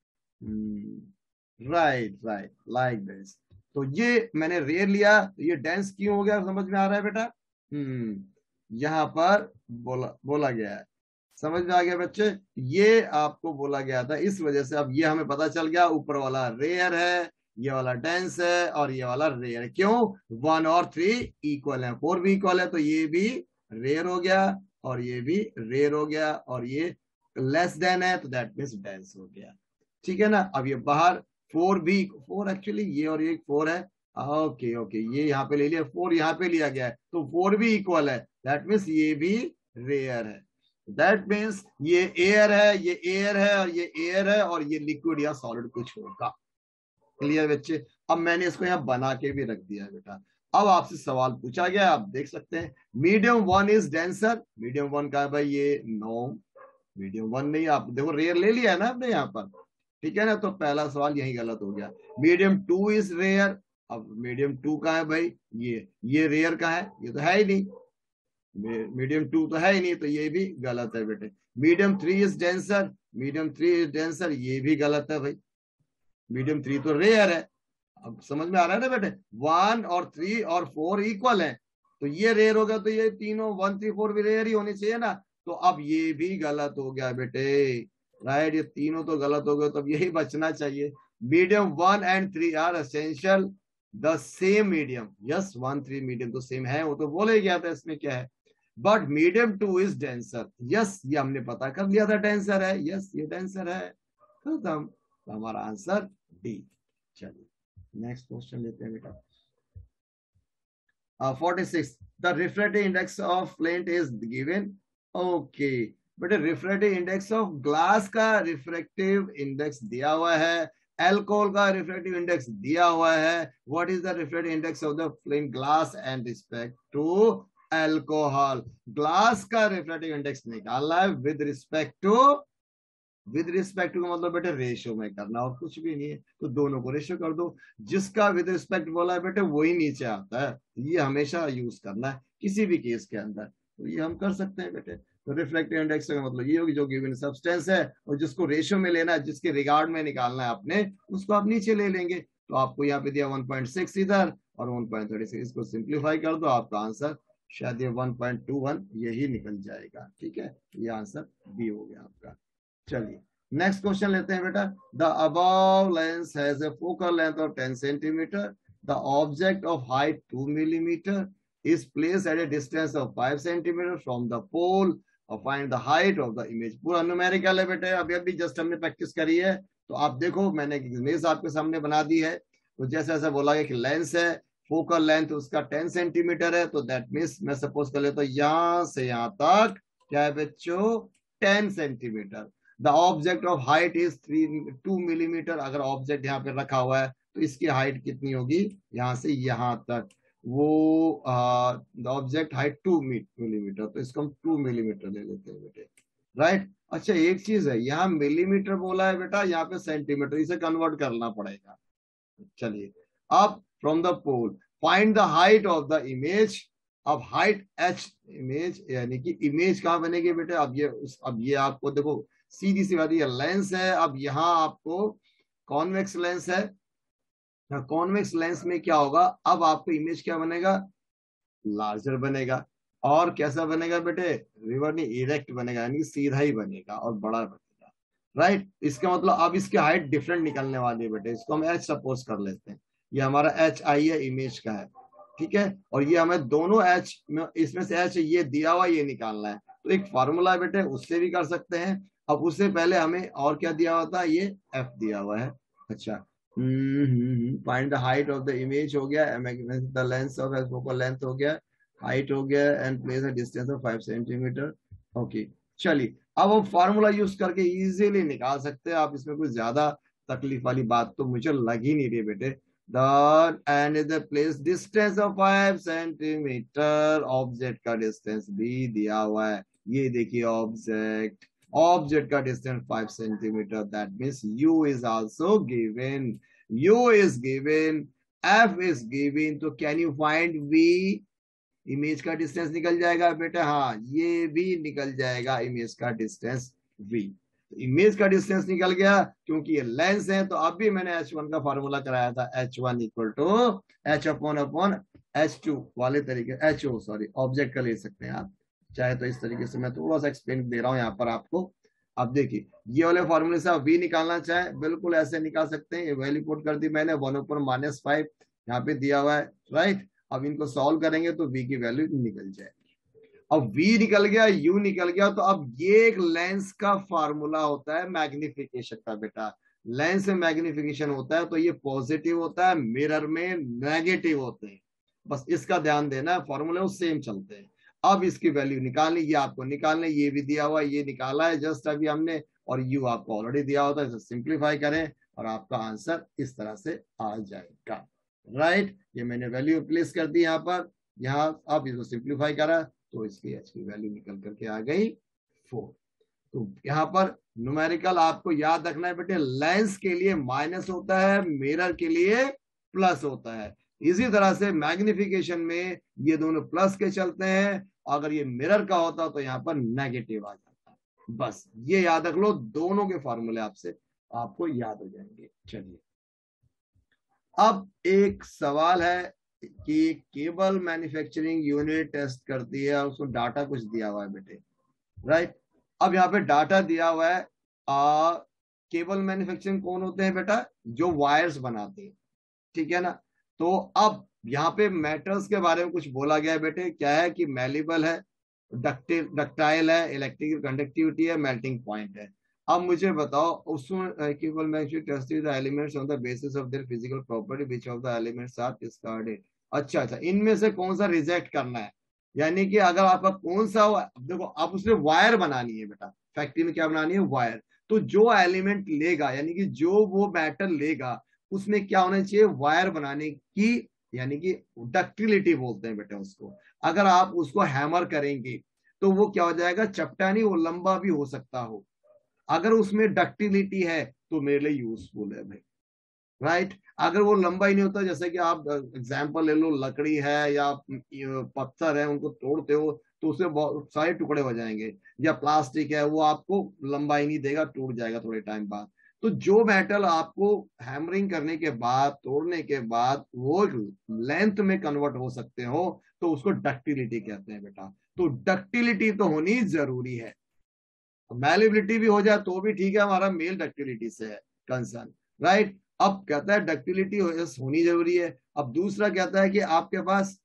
राइट राइट लाइक दिस। तो ये मैंने रेयर लिया तो ये डेंस क्यों हो गया, समझ में आ रहा है बेटा। यहाँ पर बोला गया है, समझ में आ गया बच्चे, ये आपको बोला गया था इस वजह से। अब ये हमें पता चल गया, ऊपर वाला रेयर है, ये वाला डेंस है, और ये वाला रेयर है। क्यों, 1 और 3 इक्वल है, 4 भी इक्वल है, तो ये भी रेयर हो गया और ये भी रेयर हो गया, और ये लेस देन है तो दैट मीन्स डेंस हो गया, ठीक है ना। अब ये बाहर 4 भी, 4 एक्चुअली ये और ये 4 है, ओके ओके, ये यहाँ पे ले लिया, 4 यहाँ पे लिया गया है, तो 4 भी इक्वल है, दैट मीन्स ये भी रेयर है। दैट मीन्स ये एयर है, ये एयर है, और ये एयर है, और ये लिक्विड या सॉलिड कुछ होगा, क्लियर बच्चे? अब मैंने इसको यहाँ बना के भी रख दिया है बेटा। अब आपसे सवाल पूछा गया, आप देख सकते हैं medium one is denser. Medium one का है भाई ये, नो मीडियम वन नहीं, आप देखो रेयर ले लिया है ना आपने यहाँ पर, ठीक है ना, तो पहला सवाल यही गलत हो गया। मीडियम टू इज रेयर, अब मीडियम टू का है भाई ये रेयर का है, ये तो है ही नहीं, मीडियम टू तो है ही नहीं, तो ये भी गलत है बेटे। Medium three is denser, medium three is denser, ये भी गलत है भाई, मीडियम थ्री तो रेयर है। अब समझ में आ रहा है ना बेटे, वन और थ्री और फोर इक्वल है, तो ये रेयर हो गया, तो ये तीनों वन थ्री फोर भी रेयर ही होने चाहिए ना, तो अब ये भी गलत हो गया बेटे, राइट, ये तीनों तो गलत हो गए, तो अब यही बचना चाहिए। Medium one and three are essential the same medium, yes one three medium तो सेम है, वो तो बोले ही गया था, इसमें क्या है, but medium two is denser, yes ये हमने पता कर लिया था डेंसर है, यस ये डेंसर है, खत्म, तो हमारा आंसर डी। चलिए नेक्स्ट क्वेश्चन लेते हैं बेटा। 46 the refractive index of flint is given, okay बेटे, रिफ्रैक्टिव इंडेक्स ऑफ ग्लास का रिफ्रैक्टिव इंडेक्स दिया हुआ है, एल्कोहल का रिफ्रैक्टिव इंडेक्स दिया हुआ है, what is the refractive index of the flint glass and respect to alcohol. Glass का रिफ्रैक्टिव इंडेक्स निकालना है विद रिस्पेक्ट टू का मतलब बेटे रेशियो में करना, और कुछ भी नहीं है, तो दोनों को रेशियो कर दो, जिसका विद रिस्पेक्ट बोला है बेटे वही नीचे आता है, ये हमेशा यूज करना है किसी भी केस के अंदर, तो ये हम कर सकते हैं बेटे। तो रिफ्लेक्टिव इंडेक्स का मतलब ये होगी जो गिवन सब्सटेंस है और जिसको रेशियो में लेना है, जिसके रिगार्ड में निकालना है आपने, उसको आप नीचे ले लेंगे, तो आपको यहाँ पे दिया 1.6 इधर और 1.36, इसको सिंप्लीफाई कर दो, आपका आंसर शायद ये 1.21 यही निकल जाएगा, ठीक है, ये आंसर बी हो गया आपका। चलिए नेक्स्ट क्वेश्चन लेते हैं बेटा। The above lens has a focal length of 10 centimetre, the object of height 2 millimetre is placed at a distance of 5 centimeter from the pole और find the height of the image। पूरा न्यूमेरिकल है बेटे, अभी अभी जस्ट हमने प्रैक्टिस करी है, तो आप देखो मैंने एक इमेज आपके सामने बना दी है, तो जैसे ऐसा बोला गया कि लेंस है, फोकल लेंथ उसका 10 सेंटीमीटर है, तो दैट मीन्स मैं सपोज कर लेता हूं यहां से यहां तक क्या है बच्चों 10 centimetre. The object of height is 2 millimetre, अगर ऑब्जेक्ट यहाँ पे रखा हुआ है तो इसकी हाइट कितनी होगी यहां से यहां तक, वो द ऑब्जेक्ट हाइट 2 मिलीमीटर, तो इसको हम 2 मिलीमीटर ले लेते हैं बेटे, राइट। अच्छा एक चीज है, यहाँ मिलीमीटर बोला है बेटा, यहाँ पे सेंटीमीटर, इसे कन्वर्ट करना पड़ेगा। चलिए अब from the pole find the height of the image, अब हाइट एच इमेज, यानी कि इमेज कहां बनेगी बेटे, अब ये आपको देखो सीधी सी बात, ये लेंस है, अब यहाँ आपको कॉन्वेक्स लेंस है, कॉन्वेक्स लेंस में क्या होगा, अब आपको इमेज क्या बनेगा, लार्जर बनेगा, और कैसा बनेगा बेटे, रिवर नहीं इरेक्ट बनेगा, यानी सीधा ही बनेगा और बड़ा बनेगा, राइट। इसका मतलब अब इसकी हाइट डिफरेंट निकलने वाली है बेटे, इसको हम एच सपोज कर लेते हैं, ये हमारा एच आई है इमेज का है, ठीक है, और ये हमें दोनों एच इसमें से एच ये दिया हुआ ये निकालना है, तो एक फॉर्मूला है बेटे उससे भी कर सकते हैं। अब उससे पहले हमें और क्या दिया हुआ था, ये एफ दिया हुआ है, अच्छा find the height of the image हो गया, the length of focal length हो गया, हाइट हो गया, and place a distance of 5 centimetre, okay. चलिए अब हम फार्मूला यूज करके इजीली निकाल सकते हैं, आप इसमें कुछ ज्यादा तकलीफ वाली बात तो मुझे लग ही नहीं रही बेटे। The end is the place distance of 5 centimetre, object का डिस्टेंस भी दिया हुआ है, ये देखिए ऑब्जेक्ट का distance 5 centimetre, that means u is also given, u is given, f is given, तो can you find v, image का डिस्टेंस निकल जाएगा बेटा, हाँ ये भी निकल जाएगा इमेज का डिस्टेंस v, इमेज का डिस्टेंस निकल गया क्योंकि ये लेंस है, तो अभी मैंने h1 का फॉर्मूला कराया था, h1 equal to h upon h2 वाले तरीके, ho सॉरी ऑब्जेक्ट का ले सकते हैं आप चाहे, तो इस तरीके से मैं थोड़ा सा एक्सप्लेन दे रहा हूं यहाँ पर आपको। अब देखिए ये वाले फॉर्मूले से आप v निकालना चाहे बिल्कुल ऐसे निकाल सकते हैं, ये वैल्यू पुट कर दी मैंने 1/-5 यहाँ पे दिया हुआ है, राइट। अब इनको सॉल्व करेंगे तो v की वैल्यू निकल जाएगी, अब v निकल गया u निकल गया, तो अब ये एक लेंस का फार्मूला होता है मैग्निफिकेशन का बेटा, लेंस में मैग्निफिकेशन होता है तो ये पॉजिटिव होता है, मिरर में नेगेटिव होते हैं, बस इसका ध्यान देना, फॉर्मूले वो सेम चलते हैं। अब इसकी वैल्यू निकालनी, ये आपको निकालने, ये भी दिया हुआ ये निकाला है जस्ट अभी हमने, और u आपको ऑलरेडी दिया होता है, सिंप्लीफाई करें और आपका आंसर इस तरह से आ जाएगा। राइट, ये मैंने वैल्यू प्लेस कर दी यहाँ पर। यहाँ आप इसको सिंप्लीफाई करा तो इसकी एच की वैल्यू निकल करके आ गई 4। तो यहाँ पर न्यूमेरिकल आपको याद रखना है बेटे, लेंस के लिए माइनस होता है, मिरर के लिए प्लस होता है। इसी तरह से मैग्निफिकेशन में ये दोनों प्लस के चलते हैं, अगर ये मिरर का होता तो यहाँ पर नेगेटिव आ जाता है। बस ये याद रख लो, दोनों के फॉर्मूले आपसे आपको याद हो जाएंगे। चलिए, अब एक सवाल है कि केबल मैन्युफैक्चरिंग यूनिट टेस्ट करती है और उसको डाटा कुछ दिया हुआ है बेटे। राइट, अब यहाँ पे डाटा दिया हुआ है। केबल मैन्युफैक्चरिंग कौन होते हैं बेटा? जो वायर्स बनाते हैं, ठीक है ना। तो अब यहाँ पे मेटल्स के बारे में कुछ बोला गया है बेटे। क्या है कि मैलिबल है, डक्टाइल है, इलेक्ट्रिकल कंडक्टिविटी है, मेल्टिंग पॉइंट है। अब मुझे बताओ, उसमें cable manufacturing test the elements on the basis of their physical property, which of the elements are discarded. अच्छा अच्छा, इनमें से कौन सा रिजेक्ट करना है? यानी कि अगर आपका कौन सा देखो, आप उसमें वायर बनानी है बेटा, फैक्ट्री में क्या बनानी है? वायर। तो जो एलिमेंट लेगा, यानी कि जो वो मेटल लेगा, उसमें क्या होना चाहिए? वायर बनाने की, यानी कि डक्टिलिटी बोलते हैं बेटा उसको। अगर आप उसको हैमर करेंगे तो वो क्या हो जाएगा? चपटा नहीं, वो लंबा भी हो सकता हो। अगर उसमें डक्टिलिटी है तो मेरे लिए यूजफुल है भाई। राइट, अगर वो लंबा ही नहीं होता, जैसे कि आप एग्जांपल ले लो, लकड़ी है या पत्थर है, उनको तोड़ते हो तो उससे बहुत सारे टुकड़े हो जाएंगे। या प्लास्टिक है, वो आपको लंबाई नहीं देगा, टूट जाएगा थोड़े टाइम बाद। तो जो मेटल आपको हैमरिंग करने के बाद, तोड़ने के बाद वो लेंथ में कन्वर्ट हो सकते हो, तो उसको डक्टिलिटी कहते हैं बेटा। तो डक्टिलिटी तो होनी जरूरी है। मैलिबिलिटी भी हो जाए तो भी ठीक है, हमारा मेल डक्टिलिटी से है कंसर्न। राइट, अब कहता है डक्टिलिटी होनी जरूरी है। अब दूसरा कहता है कि आपके पास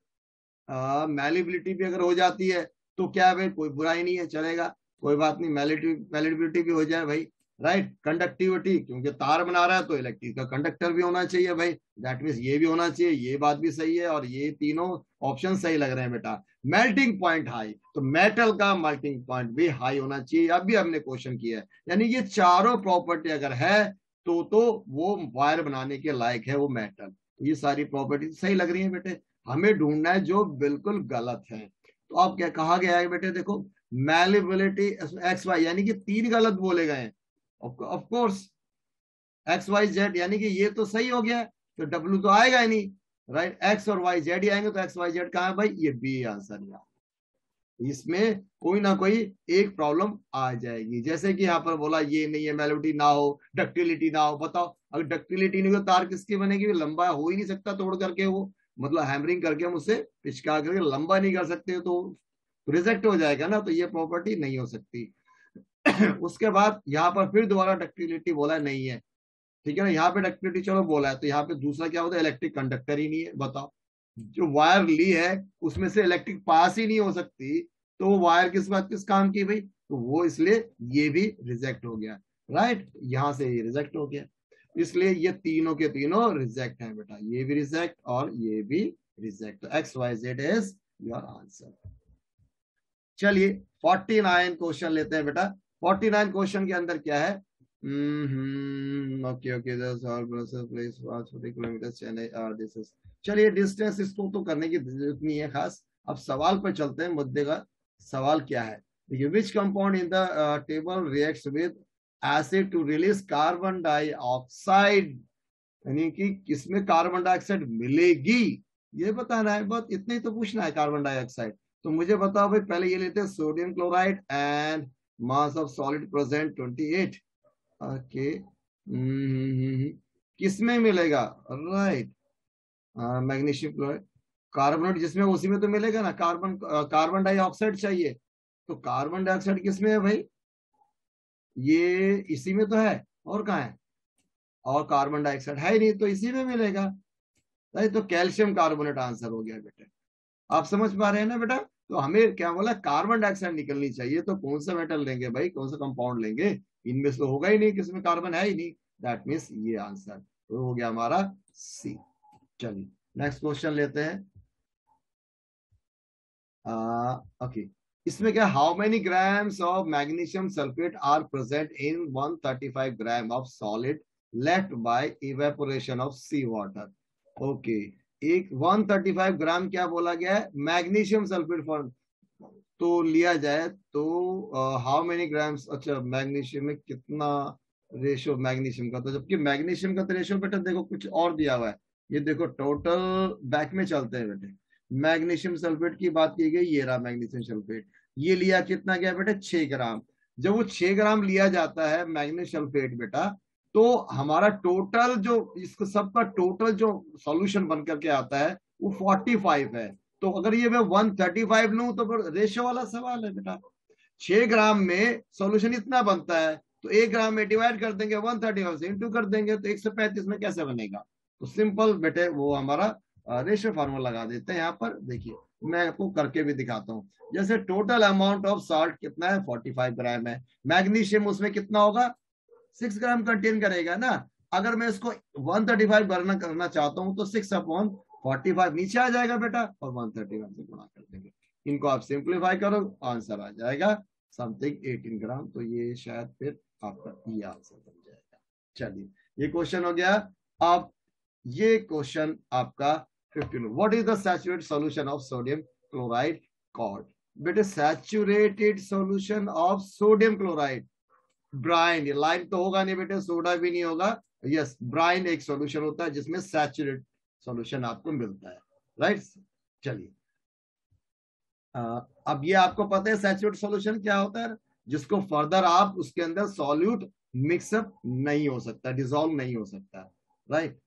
मैलिबिलिटी भी अगर हो जाती है तो क्या है भाई, कोई बुराई नहीं है, चलेगा, कोई बात नहीं, मैलिबिलिटी भी हो जाए भाई। राइट, कंडक्टिविटी, क्योंकि तार बना रहा है तो इलेक्ट्रिक का कंडक्टर भी होना चाहिए भाई, दैट मीन्स ये भी होना चाहिए, ये बात भी सही है, और ये तीनों ऑप्शन सही लग रहे हैं बेटा। मेल्टिंग पॉइंट हाई, तो मेटल का मेल्टिंग पॉइंट भी हाई होना चाहिए। अभी हमने क्वेश्चन किया है, यानी ये चारों प्रॉपर्टी अगर है तो वो वायर बनाने के लायक है वो मेटल। ये सारी प्रॉपर्टी सही लग रही है बेटे। हमें ढूंढना है जो बिल्कुल गलत है। तो अब क्या कहा गया है बेटे? देखो, मैलिबिलिटी एक्स वाई, यानी कि तीन गलत बोले गए हैं। Of course X Y Z, यानी कि ये तो सही हो गया, तो डब्ल्यू तो आएगा ही नहीं। राइट, एक्स और वाई जेड ही आएंगे, तो एक्स वाई जेड कहाँ है भाई? ये बी आंसर है। इसमें कोई ना कोई एक प्रॉब्लम आ जाएगी। जैसे कि यहाँ पर बोला ये नहीं है, मेलोडी ना हो, डक्टिलिटी ना हो। बताओ, अगर डक्टिलिटी नहीं हो, तार किसकी बनेगी? लंबा हो ही नहीं सकता तोड़ करके वो, मतलब हैमरिंग करके हम उसे पिचका करके लंबा नहीं कर सकते, तो रिजेक्ट हो जाएगा ना, तो ये प्रॉपर्टी नहीं हो सकती। उसके बाद यहाँ पर फिर दोबारा डक्टिलिटी बोला नहीं है, ठीक है ना। यहाँ पे डक्टिलिटी चलो बोला है, तो यहाँ पे दूसरा क्या होता है? इलेक्ट्रिक कंडक्टर ही नहीं है। बताओ, जो वायर ली है उसमें से इलेक्ट्रिक पास ही नहीं हो सकती, तो वो वायर किस बात किस काम की भाई? तो वो इसलिए ये भी रिजेक्ट हो गया। राइट, यहां से ये रिजेक्ट हो गया, इसलिए ये तीनों के तीनों रिजेक्ट हैं बेटा। ये भी रिजेक्ट और ये भी रिजेक्ट। तो X Y Z is your answer. चलिए 49 क्वेश्चन लेते हैं बेटा। 49 क्वेश्चन के अंदर क्या है? Okay okay, kilometre Chennai this is. चलिए डिस्टेंस इसको तो करने की जरूरत नहीं है खास। अब सवाल पर चलते हैं, मुद्दे का सवाल क्या है? देखिए, which compound in the table reacts with acid to release carbon dioxide, यानी कि किसमें कार्बन डाइऑक्साइड मिलेगी, ये बताना है। बस इतना ही तो पूछना है, कार्बन डाइऑक्साइड। तो मुझे बताओ भाई, पहले ये लेते हैं sodium chloride and mass of solid present 28। Okay, किसमें मिलेगा? राइट, मैग्नीशियम क्लोराइड, कार्बोनेट जिसमें, उसी में तो मिलेगा ना। कार्बन डाइऑक्साइड चाहिए, तो कार्बन डाइऑक्साइड किसमें है भाई? ये इसी में तो है, और कहाँ है? और कार्बन डाइऑक्साइड है ही नहीं, तो इसी में मिलेगा। राइट, तो कैल्शियम कार्बोनेट आंसर हो गया बेटे। आप समझ पा रहे हैं ना बेटा? तो हमें क्या बोला? कार्बन डाइऑक्साइड निकलनी चाहिए, तो कौन सा मेटल लेंगे भाई, कौन सा कंपाउंड लेंगे? इनमें से तो होगा ही नहीं, किसमें कार्बन है ही नहीं। दैट मीन्स ये आंसर तो हो गया हमारा सी। चलिए नेक्स्ट क्वेश्चन लेते हैं। ओके, इसमें क्या, how many grams of magnesium sulphate are present in 135 gram of solid left by evaporation of sea water. Okay, एक 135 ग्राम क्या बोला गया है, मैग्नीशियम सल्फेट फॉर्म तो लिया जाए तो हाउ मेनी ग्राम्स, अच्छा मैग्नीशियम में कितना रेशो मैग्नीशियम का, तो जबकि मैग्नीशियम का तो रेशो बेटा देखो कुछ और दिया हुआ है, ये देखो टोटल बैक में चलते हैं बेटे। मैग्नीशियम सल्फेट की बात की गई, ये रहा मैग्नीशियम सल्फेट, ये लिया कितना गया बेटा 6 ग्राम। जब वो 6 ग्राम लिया जाता है मैग्नीशियम सल्फेट बेटा, तो हमारा टोटल जो इसका सबका टोटल जो सॉल्यूशन बन करके आता है वो 45 है। तो अगर ये मैं 135 लूं तो फिर रेशो वाला सवाल है बेटा। 6 ग्राम में सॉल्यूशन इतना बनता है, तो 1 ग्राम में डिवाइड कर देंगे 135 से इंटू कर देंगे, तो 135 में कैसे बनेगा। तो सिंपल बेटे वो हमारा रेशियो फार्मूला लगा देते हैं। यहाँ पर देखिए मैं आपको करके भी दिखाता हूँ। जैसे टोटल अमाउंट ऑफ साल्ट कितना है 45 ग्राम है, मैग्नीशियम उसमें कितना होगा 6 ग्राम कंटेन करेगा ना। अगर मैं इसको 135 गणना करना चाहता हूं तो 6/45 नीचे आ जाएगा बेटा, और 131 से गुणा कर देंगे। इनको आप सिंप्लीफाई करो, आंसर आ जाएगा समथिंग 18 ग्राम। तो ये शायद फिर आपका ये आंसर बन जाएगा। चलिए ये क्वेश्चन हो गया। अब ये क्वेश्चन आपका 15, what is the saturated solution of sodium chloride called. बेटे saturated solution of sodium chloride, brine, ये लाइम तो होगा नहीं बेटे, सोडा भी नहीं होगा। यस, ब्राइन एक सॉल्यूशन होता है जिसमें सैचुरेट सॉल्यूशन आपको मिलता है, राइट। चलिए अब ये आपको पता है सैचुरेट सॉल्यूशन क्या होता है, जिसको फर्दर आप उसके अंदर सॉल्यूट मिक्सअप नहीं हो सकता, डिसॉल्व नहीं हो सकता, राइट।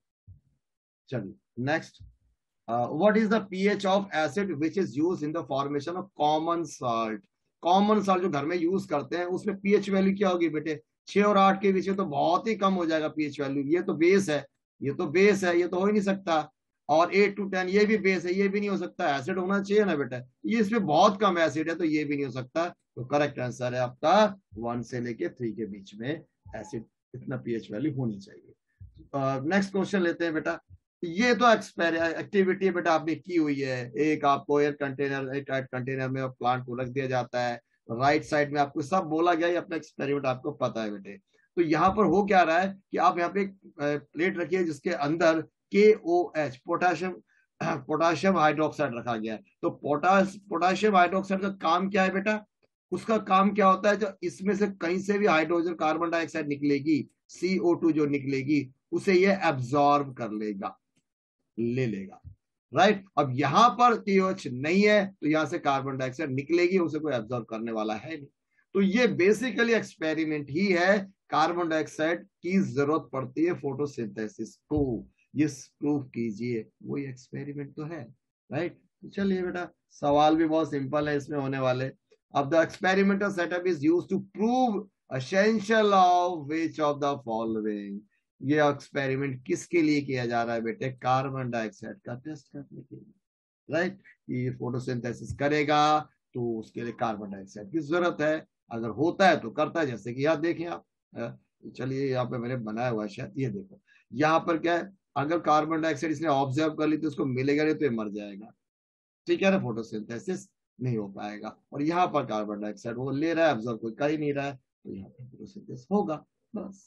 चलिए next, what is the pH of acid which is used in the formation of common salt। Common salt जो घर में यूज करते हैं उसमें पीएच वैल्यू क्या होगी बेटे, 6 और 8 के बीच में तो बहुत ही कम हो जाएगा पीएच वैल्यू। ये तो बेस है, ये तो बेस है, ये तो हो ही नहीं सकता। और 8 to 10 ये भी बेस है, ये भी नहीं हो सकता, एसिड होना चाहिए ना बेटा, ये इसमें बहुत कम एसिड है तो ये भी नहीं हो सकता। तो करेक्ट आंसर है आपका 1 से लेके 3 के बीच में एसिड इतना पीएच वैल्यू होनी चाहिए। नेक्स्ट क्वेश्चन लेते हैं बेटा। ये तो एक्टिविटी बेटा आपने की हुई है, एक आपको एयर कंटेनर, एक टाइट कंटेनर में प्लांट को रख दिया जाता है, राइट साइड में आपको सब बोला गया है, अपना एक्सपेरिमेंट आपको पता है बेटे। तो यहाँ पर हो क्या रहा है कि आप यहाँ पे एक प्लेट रखी है जिसके अंदर KOH पोटाशियम पोटाशियम हाइड्रोक्साइड रखा गया है। तो पोटाशियम हाइड्रोक्साइड का काम क्या है बेटा, उसका काम क्या होता है, जो इसमें से कहीं से भी हाइड्रोजन कार्बन डाइऑक्साइड निकलेगी, CO2 जो निकलेगी, उसे ये एब्जॉर्ब कर लेगा, ले लेगा, राइट। अब यहां पर KOH नहीं है तो यहां से कार्बन डाइऑक्साइड निकलेगी, उसे कोई एब्जॉर्ब करने वाला है नहीं। तो ये बेसिकली एक्सपेरिमेंट ही है, कार्बन डाइऑक्साइड की जरूरत पड़ती है फोटोसिंथेसिस को, ये प्रूफ कीजिए, वही एक्सपेरिमेंट तो है, राइट। चलिए बेटा सवाल भी बहुत सिंपल है इसमें होने वाले। अब the experimental setup is used to prove essential of which of the following. ये एक्सपेरिमेंट किसके लिए किया जा रहा है बेटे, कार्बन डाइऑक्साइड का टेस्ट करने के लिए, राइट। ये फोटोसिंथेसिस करेगा तो उसके लिए कार्बन डाइऑक्साइड की जरूरत है, अगर होता है तो करता है, जैसे कि यहाँ देखें आप, चलिए यहाँ पे मैंने बनाया हुआ है शायद, ये देखो यहाँ पर क्या है, अगर कार्बन डाइऑक्साइड इसने ऑब्जर्व कर ली तो उसको मिलेगा नहीं तो ये मर जाएगा, ठीक है ना, फोटोसिंथेसिस नहीं हो पाएगा। और यहाँ पर कार्बन डाइऑक्साइड वो ले रहा है, ऑब्जर्व कोई कर ही नहीं रहा है, तो यहाँ पर फोटोसिंथेसिस होगा, बस।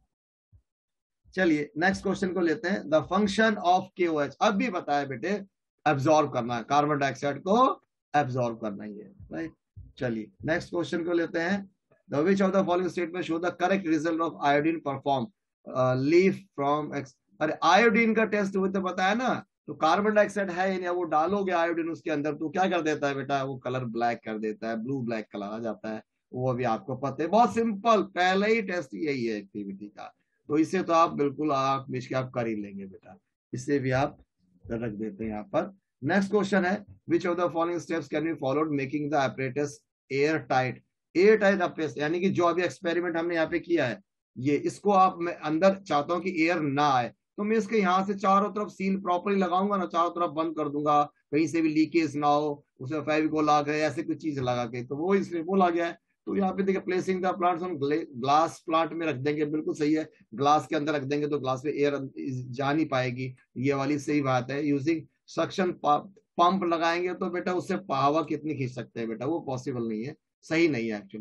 चलिए नेक्स्ट क्वेश्चन को लेते हैं, द फंक्शन ऑफ KOH। अब भी बताया बेटे एब्जॉर्ब करना है, कार्बन डाइऑक्साइड को एब्जॉर्ब करना ही है, राइट। चलिए नेक्स्ट क्वेश्चन को लेते हैं, the which of the following statement show the correct result of iodine perform leaf from X. अरे आयोडीन का टेस्ट हुए तो बताया ना, तो कार्बन डाइऑक्साइड है ही नहीं, वो डालोगे आयोडीन उसके अंदर तो क्या कर देता है बेटा, वो कलर ब्लैक कर देता है, ब्लू ब्लैक कलर आ जाता है। वो अभी आपको पता है, बहुत सिंपल, पहले ही टेस्ट यही है एक्टिविटी का। तो इसे तो आप बिल्कुल आंख मिच के आप कर ही लेंगे बेटा, इसे भी आप रख देते हैं यहाँ पर। नेक्स्ट क्वेश्चन है, which of the following steps can be followed making the apparatus air tight. Air tight apparatus यानी कि जो अभी एक्सपेरिमेंट हमने यहाँ पे किया है, ये इसको आप, मैं अंदर चाहता हूँ कि एयर ना आए, तो मैं इसके यहाँ से चारों तरफ सील प्रॉपरली लगाऊंगा ना, चारों तरफ बंद कर दूंगा, कहीं से भी लीकेज ना हो, उसमें फेविकोल लगा के ऐसे कुछ चीज लगा के, तो वो इसलिए बोला गया है। तो यहाँ पे देखिए प्लेसिंग द प्लांट्स हम ग्लास प्लांट में रख देंगे, बिल्कुल सही है, ग्लास के अंदर रख देंगे तो ग्लास में एयर जा नहीं पाएगी, ये वाली सही बात है। यूजिंग सक्शन पंप लगाएंगे तो बेटा उससे हवा कितनी खींच सकते हैं बेटा, वो पॉसिबल नहीं है, सही नहीं है actually.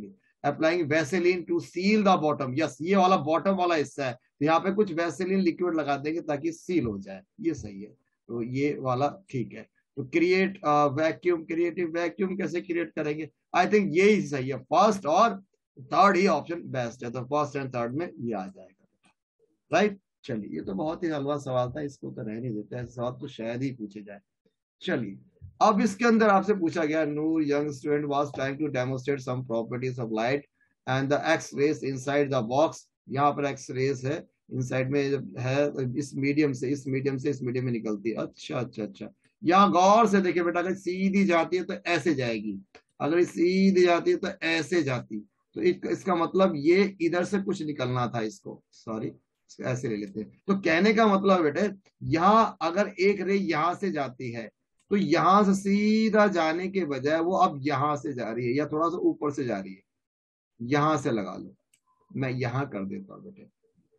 Applying vaseline to seal the bottom, yes ये वाला बॉटम वाला हिस्सा है, तो यहाँ पे कुछ वैसेलिन लिक्विड लगा देंगे ताकि सील हो जाए, ये सही है, तो ये वाला ठीक है। तो क्रिएट वैक्यूम, क्रिएटिव वैक्यूम कैसे क्रिएट करेंगे, आई थिंक यही सही है, फर्स्ट और थर्ड ही ऑप्शन बेस्ट है, तो फर्स्ट एंड थर्ड में ये आ जाएगा, राइट। चलिए ये तो बहुत ही हलवा सवाल था, इसको तो रहने देते हैं, सवाल तो शायद ही पूछे जाए। चलिए अब इसके अंदर आपसे पूछा गया, नूर young student was trying to demonstrate some properties of light and the X rays inside the box, यहाँ पर एक्स रेस है इनसाइड में है, इस मीडियम से इस मीडियम से इस मीडियम में निकलती है, अच्छा अच्छा अच्छा। यहाँ गौर से देखिए बेटा, अगर सीधी जाती है तो ऐसे जाएगी, अगर सीधी जाती है तो ऐसे जाती, तो इसका मतलब ये इधर से कुछ निकलना था, इसको सॉरी ऐसे ले लेते हैं। तो कहने का मतलब बेटे, यहाँ अगर एक रे यहां से जाती है तो यहां से सीधा जाने के बजाय वो अब यहां से जा रही है या थोड़ा सा ऊपर से जा रही है, यहां से लगा लो, मैं यहां कर देता हूं बेटे,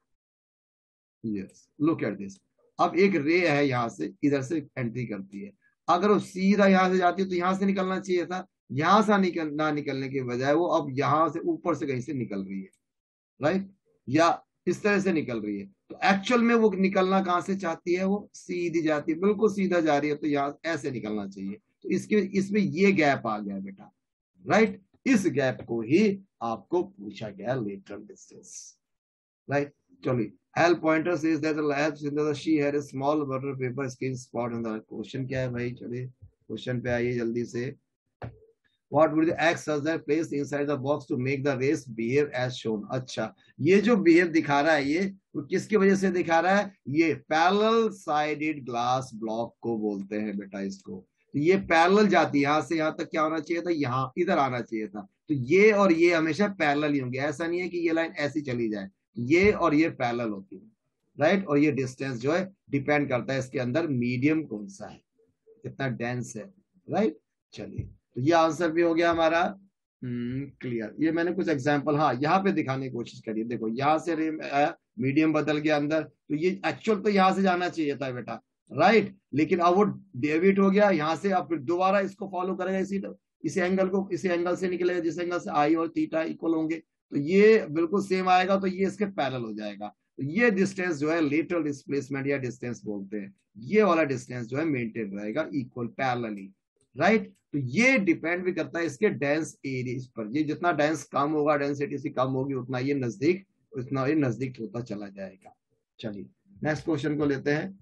यस लुक एट दिस। अब एक रे है यहां से इधर से एंट्री करती है, अगर वो सीधा यहां से जाती है तो यहां से निकलना चाहिए था, यहां से ना निकलने के बजाय वो अब यहां से ऊपर से कहीं से निकल रही है, राइट, या इस तरह से निकल रही है, तो एक्चुअल में वो निकलना कहां से चाहती है, वो सीधी जाती है, बिल्कुल सीधा जा रही है, तो यहां ऐसे निकलना चाहिए, तो इसके इसमें ये गैप आ गया बेटा, राइट, इस गैप को ही आपको पूछा गया लेटरल डिस्टेंस, राइट। चलिए L pointer says that the lab in the she had a small butter paper skin spot on the question क्या है भाई, चलिए क्वेश्चन पे आइए जल्दी से। What would the X are placed inside the box to make the race behave as shown? अच्छा ये जो behave दिखा रहा है ये वो किसकी वजह से दिखा रहा है, ये पैरेलल साइडेड ग्लास ब्लॉक को बोलते हैं बेटा इसको, तो ये पैरेलल जाती है, यहां से यहां तक क्या होना चाहिए था, यहाँ इधर आना चाहिए था, तो ये और ये हमेशा पैरेलल ही होंगे, ऐसा नहीं है कि ये लाइन ऐसी चली जाए, ये और ये पैरेलल होती है, राइट। और ये डिस्टेंस जो है डिपेंड करता है इसके अंदर मीडियम कौन सा है, कितना डेंस है, राइट। चलिए तो ये आंसर भी हो गया हमारा क्लियर। ये मैंने कुछ एग्जांपल हाँ यहाँ पे दिखाने की कोशिश करी, देखो यहाँ से रे आया, मीडियम बदल गया अंदर, तो ये एक्चुअल तो यहाँ से जाना चाहिए था बेटा, राइट, लेकिन अब वो डेविएट हो गया यहाँ से, अब फिर दोबारा इसको फॉलो करेगा, इसी एंगल को इसी एंगल से निकलेगा जिस एंगल से आई और थीटा इक्वल होंगे, तो ये बिल्कुल सेम आएगा, तो ये इसके पैरेलल हो जाएगा, तो ये डिस्टेंस जो है लेटरल डिस्प्लेसमेंट या डिस्टेंस बोलते हैं, ये वाला डिस्टेंस जो है मेंटेन रहेगा इक्वल पैरेलली, राइट। तो ये डिपेंड भी करता है इसके डेंस एरिया पर, ये जितना डेंस कम होगा, डेंसिटी से कम होगी, उतना ये नजदीक होता चला जाएगा। चलिए नेक्स्ट क्वेश्चन को लेते हैं।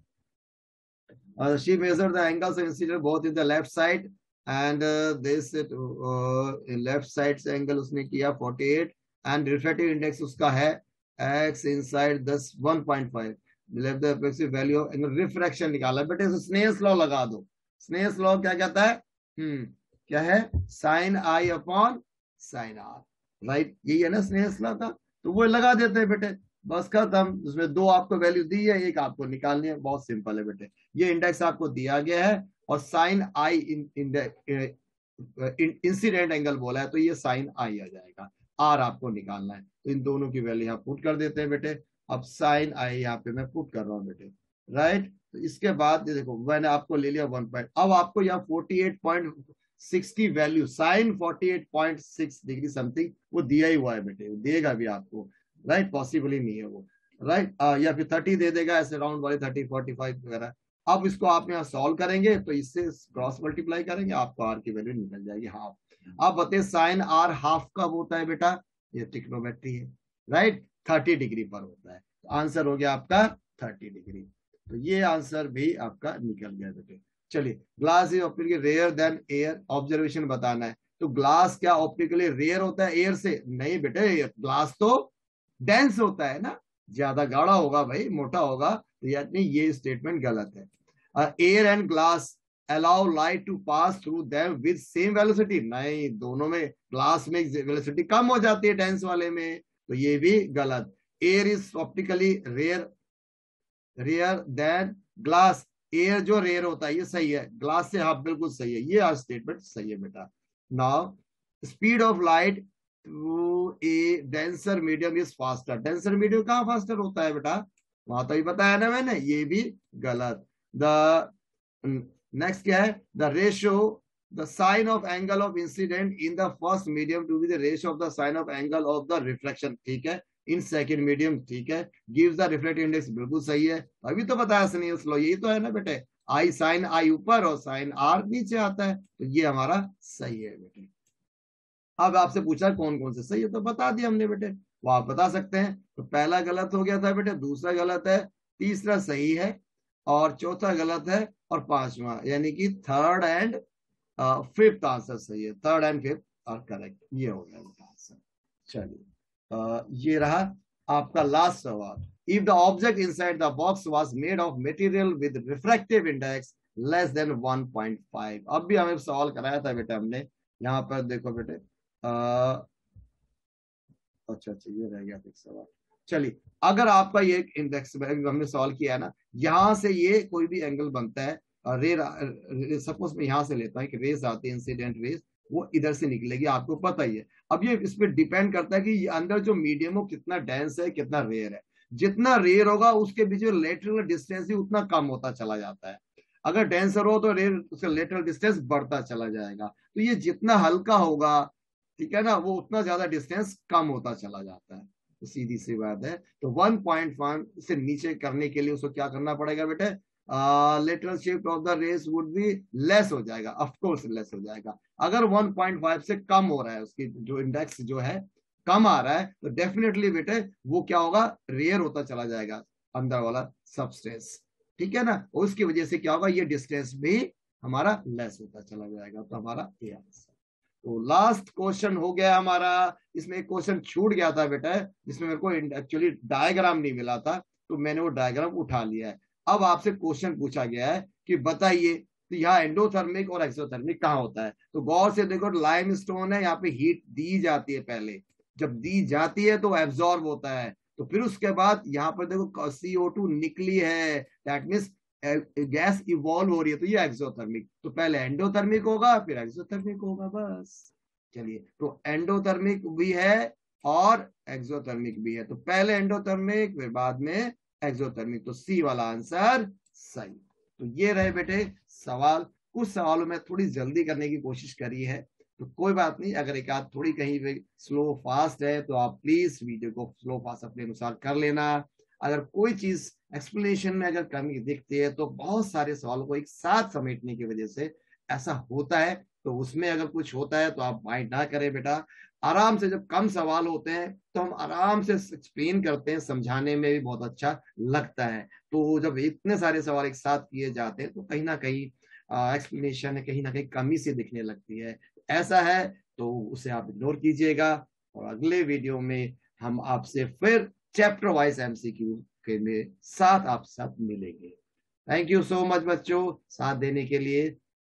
She measured the angles of incident both in the left side and this left side से एंगल उसने किया 48 एंड रिफ्रैक्टिव इंडेक्स उसका है x inside 1.5, left the apex value of angle, refraction निकाला बेटे, स्नेल्स लॉ लगा दो, स्नेल्स लॉ क्या कहता है, क्या है, sine i upon sine r, right, यही है ना स्नेल्स लॉ का, तो वो लगा देते हैं बेटे, बस खत्म, उसमें दो आपको वैल्यू दी है, एक आपको निकालनी है, बहुत सिंपल है बेटे, ये इंडेक्स आपको दिया गया है और साइन आई इंसिडेंट एंगल बोला है, तो ये साइन आई आ जाएगा, आर आपको निकालना है, तो इन दोनों की वैल्यू यहाँ पुट कर देते हैं बेटे, अब साइन आई यहाँ पे मैं पुट कर रहा हूँ बेटे, राइट। तो इसके बाद देखो मैंने आपको ले लिया 1 पॉइंट, अब आपको यहाँ 48.6 की वैल्यू, साइन 48.6 डिग्री समथिंग वो दिया ही हुआ है बेटे, देगा भी आपको, राइट, पॉसिबल ही नहीं है वो, राइट, या फिर 30 दे देगा, ऐसे राउंड वाले 30 45 वगैरह। अब इसको आप यहाँ सॉल्व करेंगे तो इससे क्रॉस मल्टीप्लाई करेंगे, आपको आर की वैल्यू निकल जाएगी हाफ। अब बताइए साइन आर हाफ कब होता है बेटा, ये ट्रिग्नोमेट्री है, राइट, 30 डिग्री पर होता है, तो आंसर हो गया आपका 30 डिग्री, तो ये आंसर भी आपका निकल गया बेटे। चलिए glass is optically rare than air, observation बताना है, तो ग्लास क्या ऑप्टिकली रेयर होता है एयर से, नहीं बेटे, ग्लास तो डेंस होता है ना, ज्यादा गाढ़ा होगा भाई, मोटा होगा, तो यानी ये स्टेटमेंट गलत है। Air and glass allow light to pass through them with same velocity, नहीं, दोनों में ग्लास में वेलोसिटी कम हो जाती है डेंस वाले में, तो ये भी गलत। Air is optically rare than glass, air जो रेयर होता है ये सही है, ग्लास से हाँ बिल्कुल सही है, ये आज स्टेटमेंट सही है बेटा। Now speed of light through a denser medium is faster, denser medium कहाँ फास्टर होता है बेटा, वहां तो ही बताया ना मैंने, ये भी गलत। द नेक्स्ट क्या है, the ratio the sine of angle of incident in the first medium to be the ratio of the sine of angle of the reflection, ठीक है, इन सेकेंड मीडियम, ठीक है, gives the refractive index, बिल्कुल सही है, अभी तो बताया स्नेल्स लॉ, यही तो है ना बेटे, आई साइन आई ऊपर और साइन आर नीचे आता है, तो ये हमारा सही है बेटे। अब आपसे पूछा कौन कौन से सही है, तो बता दिया हमने बेटे, वो आप बता सकते हैं। तो पहला गलत हो गया था बेटे, दूसरा गलत है, तीसरा सही है, और चौथा गलत है, और पांचवा यानी कि थर्ड एंड फिफ्थ आंसर सही है, third and fifth are correct, ये हो गया आंसर। चलिए ये रहा आपका लास्ट सवाल। If the object inside the box was made of material with refractive index less than 1.5, अब भी हमें सवाल कराया था बेटा हमने, यहाँ पर देखो बेटे, अच्छा अच्छा ये रह गया फिर सवाल। चलिए, अगर आपका ये इंडेक्स हमने सॉल्व किया है ना, यहां से ये कोई भी एंगल बनता है, रे सपोज मैं यहां से लेता हूं कि रेस आती है, इंसिडेंट रेस, वो इधर से निकलेगी, आपको पता ही है। अब ये इस पे डिपेंड करता है कि अंदर जो मीडियम हो कितना डेंस है, कितना रेयर है। जितना रेयर होगा उसके बीच में लेटरल डिस्टेंस ही उतना कम होता चला जाता है। अगर डेंसर हो तो रेयर उसका लेटरल डिस्टेंस बढ़ता चला जाएगा। तो ये जितना हल्का होगा, ठीक है ना, वो उतना ज्यादा डिस्टेंस कम होता चला जाता है। तो सीधी सी बात है। तो 1.5 से नीचे करने के लिए उसको क्या करना पड़ेगा बेटे, lateral shift of the rays would be less हो जाएगा, ऑफ कोर्स लेस हो जाएगा। अगर 1.5 से कम हो रहा है, उसकी जो इंडेक्स जो है कम आ रहा है, तो डेफिनेटली बेटे वो क्या होगा, रेयर होता चला जाएगा अंदर वाला सबस्टेंस, ठीक है ना। उसकी वजह से क्या होगा, ये डिस्टेंस भी हमारा लेस होता चला जाएगा। तो हमारा ये आंसर। तो लास्ट क्वेश्चन हो गया हमारा। इसमें एक क्वेश्चन छूट गया था बेटा, जिसमें मेरे को एक्चुअली डायग्राम नहीं मिला था, तो मैंने वो डायग्राम उठा लिया है। अब आपसे क्वेश्चन पूछा गया है कि बताइए, तो यहाँ एंडोथर्मिक और एक्सोथर्मिक कहाँ होता है। तो गौर से देखो, लाइम स्टोन है, यहाँ पे हीट दी जाती है पहले, जब दी जाती है तो एब्जॉर्ब होता है, तो फिर उसके बाद यहाँ पर देखो CO2 निकली है, दैट मीन्स गैस इवॉल्व हो रही है, तो ये एक्सोथर्मिक। तो पहले एंडोथर्मिक होगा फिर एक्सोथर्मिक होगा, बस। चलिए, तो एंडोथर्मिक भी है और एक्सोथर्मिक भी है, तो पहले एंडोथर्मिक फिर बाद में एक्सोथर्मिक, तो सी वाला आंसर सही। तो ये रहे बेटे सवाल। कुछ सवालों में थोड़ी जल्दी करने की कोशिश करी है, तो कोई बात नहीं, अगर एक आध थोड़ी कहीं पे स्लो फास्ट है तो आप प्लीज वीडियो को स्लो फास्ट अपने अनुसार कर लेना। अगर कोई चीज एक्सप्लेनेशन में अगर कमी दिखती है, तो बहुत सारे सवालों को एक साथ समेटने की वजह से ऐसा होता है, तो उसमें अगर कुछ होता है तो आप माइंड ना करें बेटा। आराम से, जब कम सवाल होते हैं तो हम आराम से एक्सप्लेन करते हैं, समझाने में भी बहुत अच्छा लगता है। तो जब इतने सारे सवाल एक साथ किए जाते हैं तो कहीं ना कहीं एक्सप्लेनेशन कहीं ना कहीं कमी से दिखने लगती है। ऐसा है तो उसे आप इग्नोर कीजिएगा, और अगले वीडियो में हम आपसे फिर चैप्टर वाइज MCQ के में साथ आप साथ मिलेंगे। थैंक यू सो मच बच्चों, साथ देने के लिए।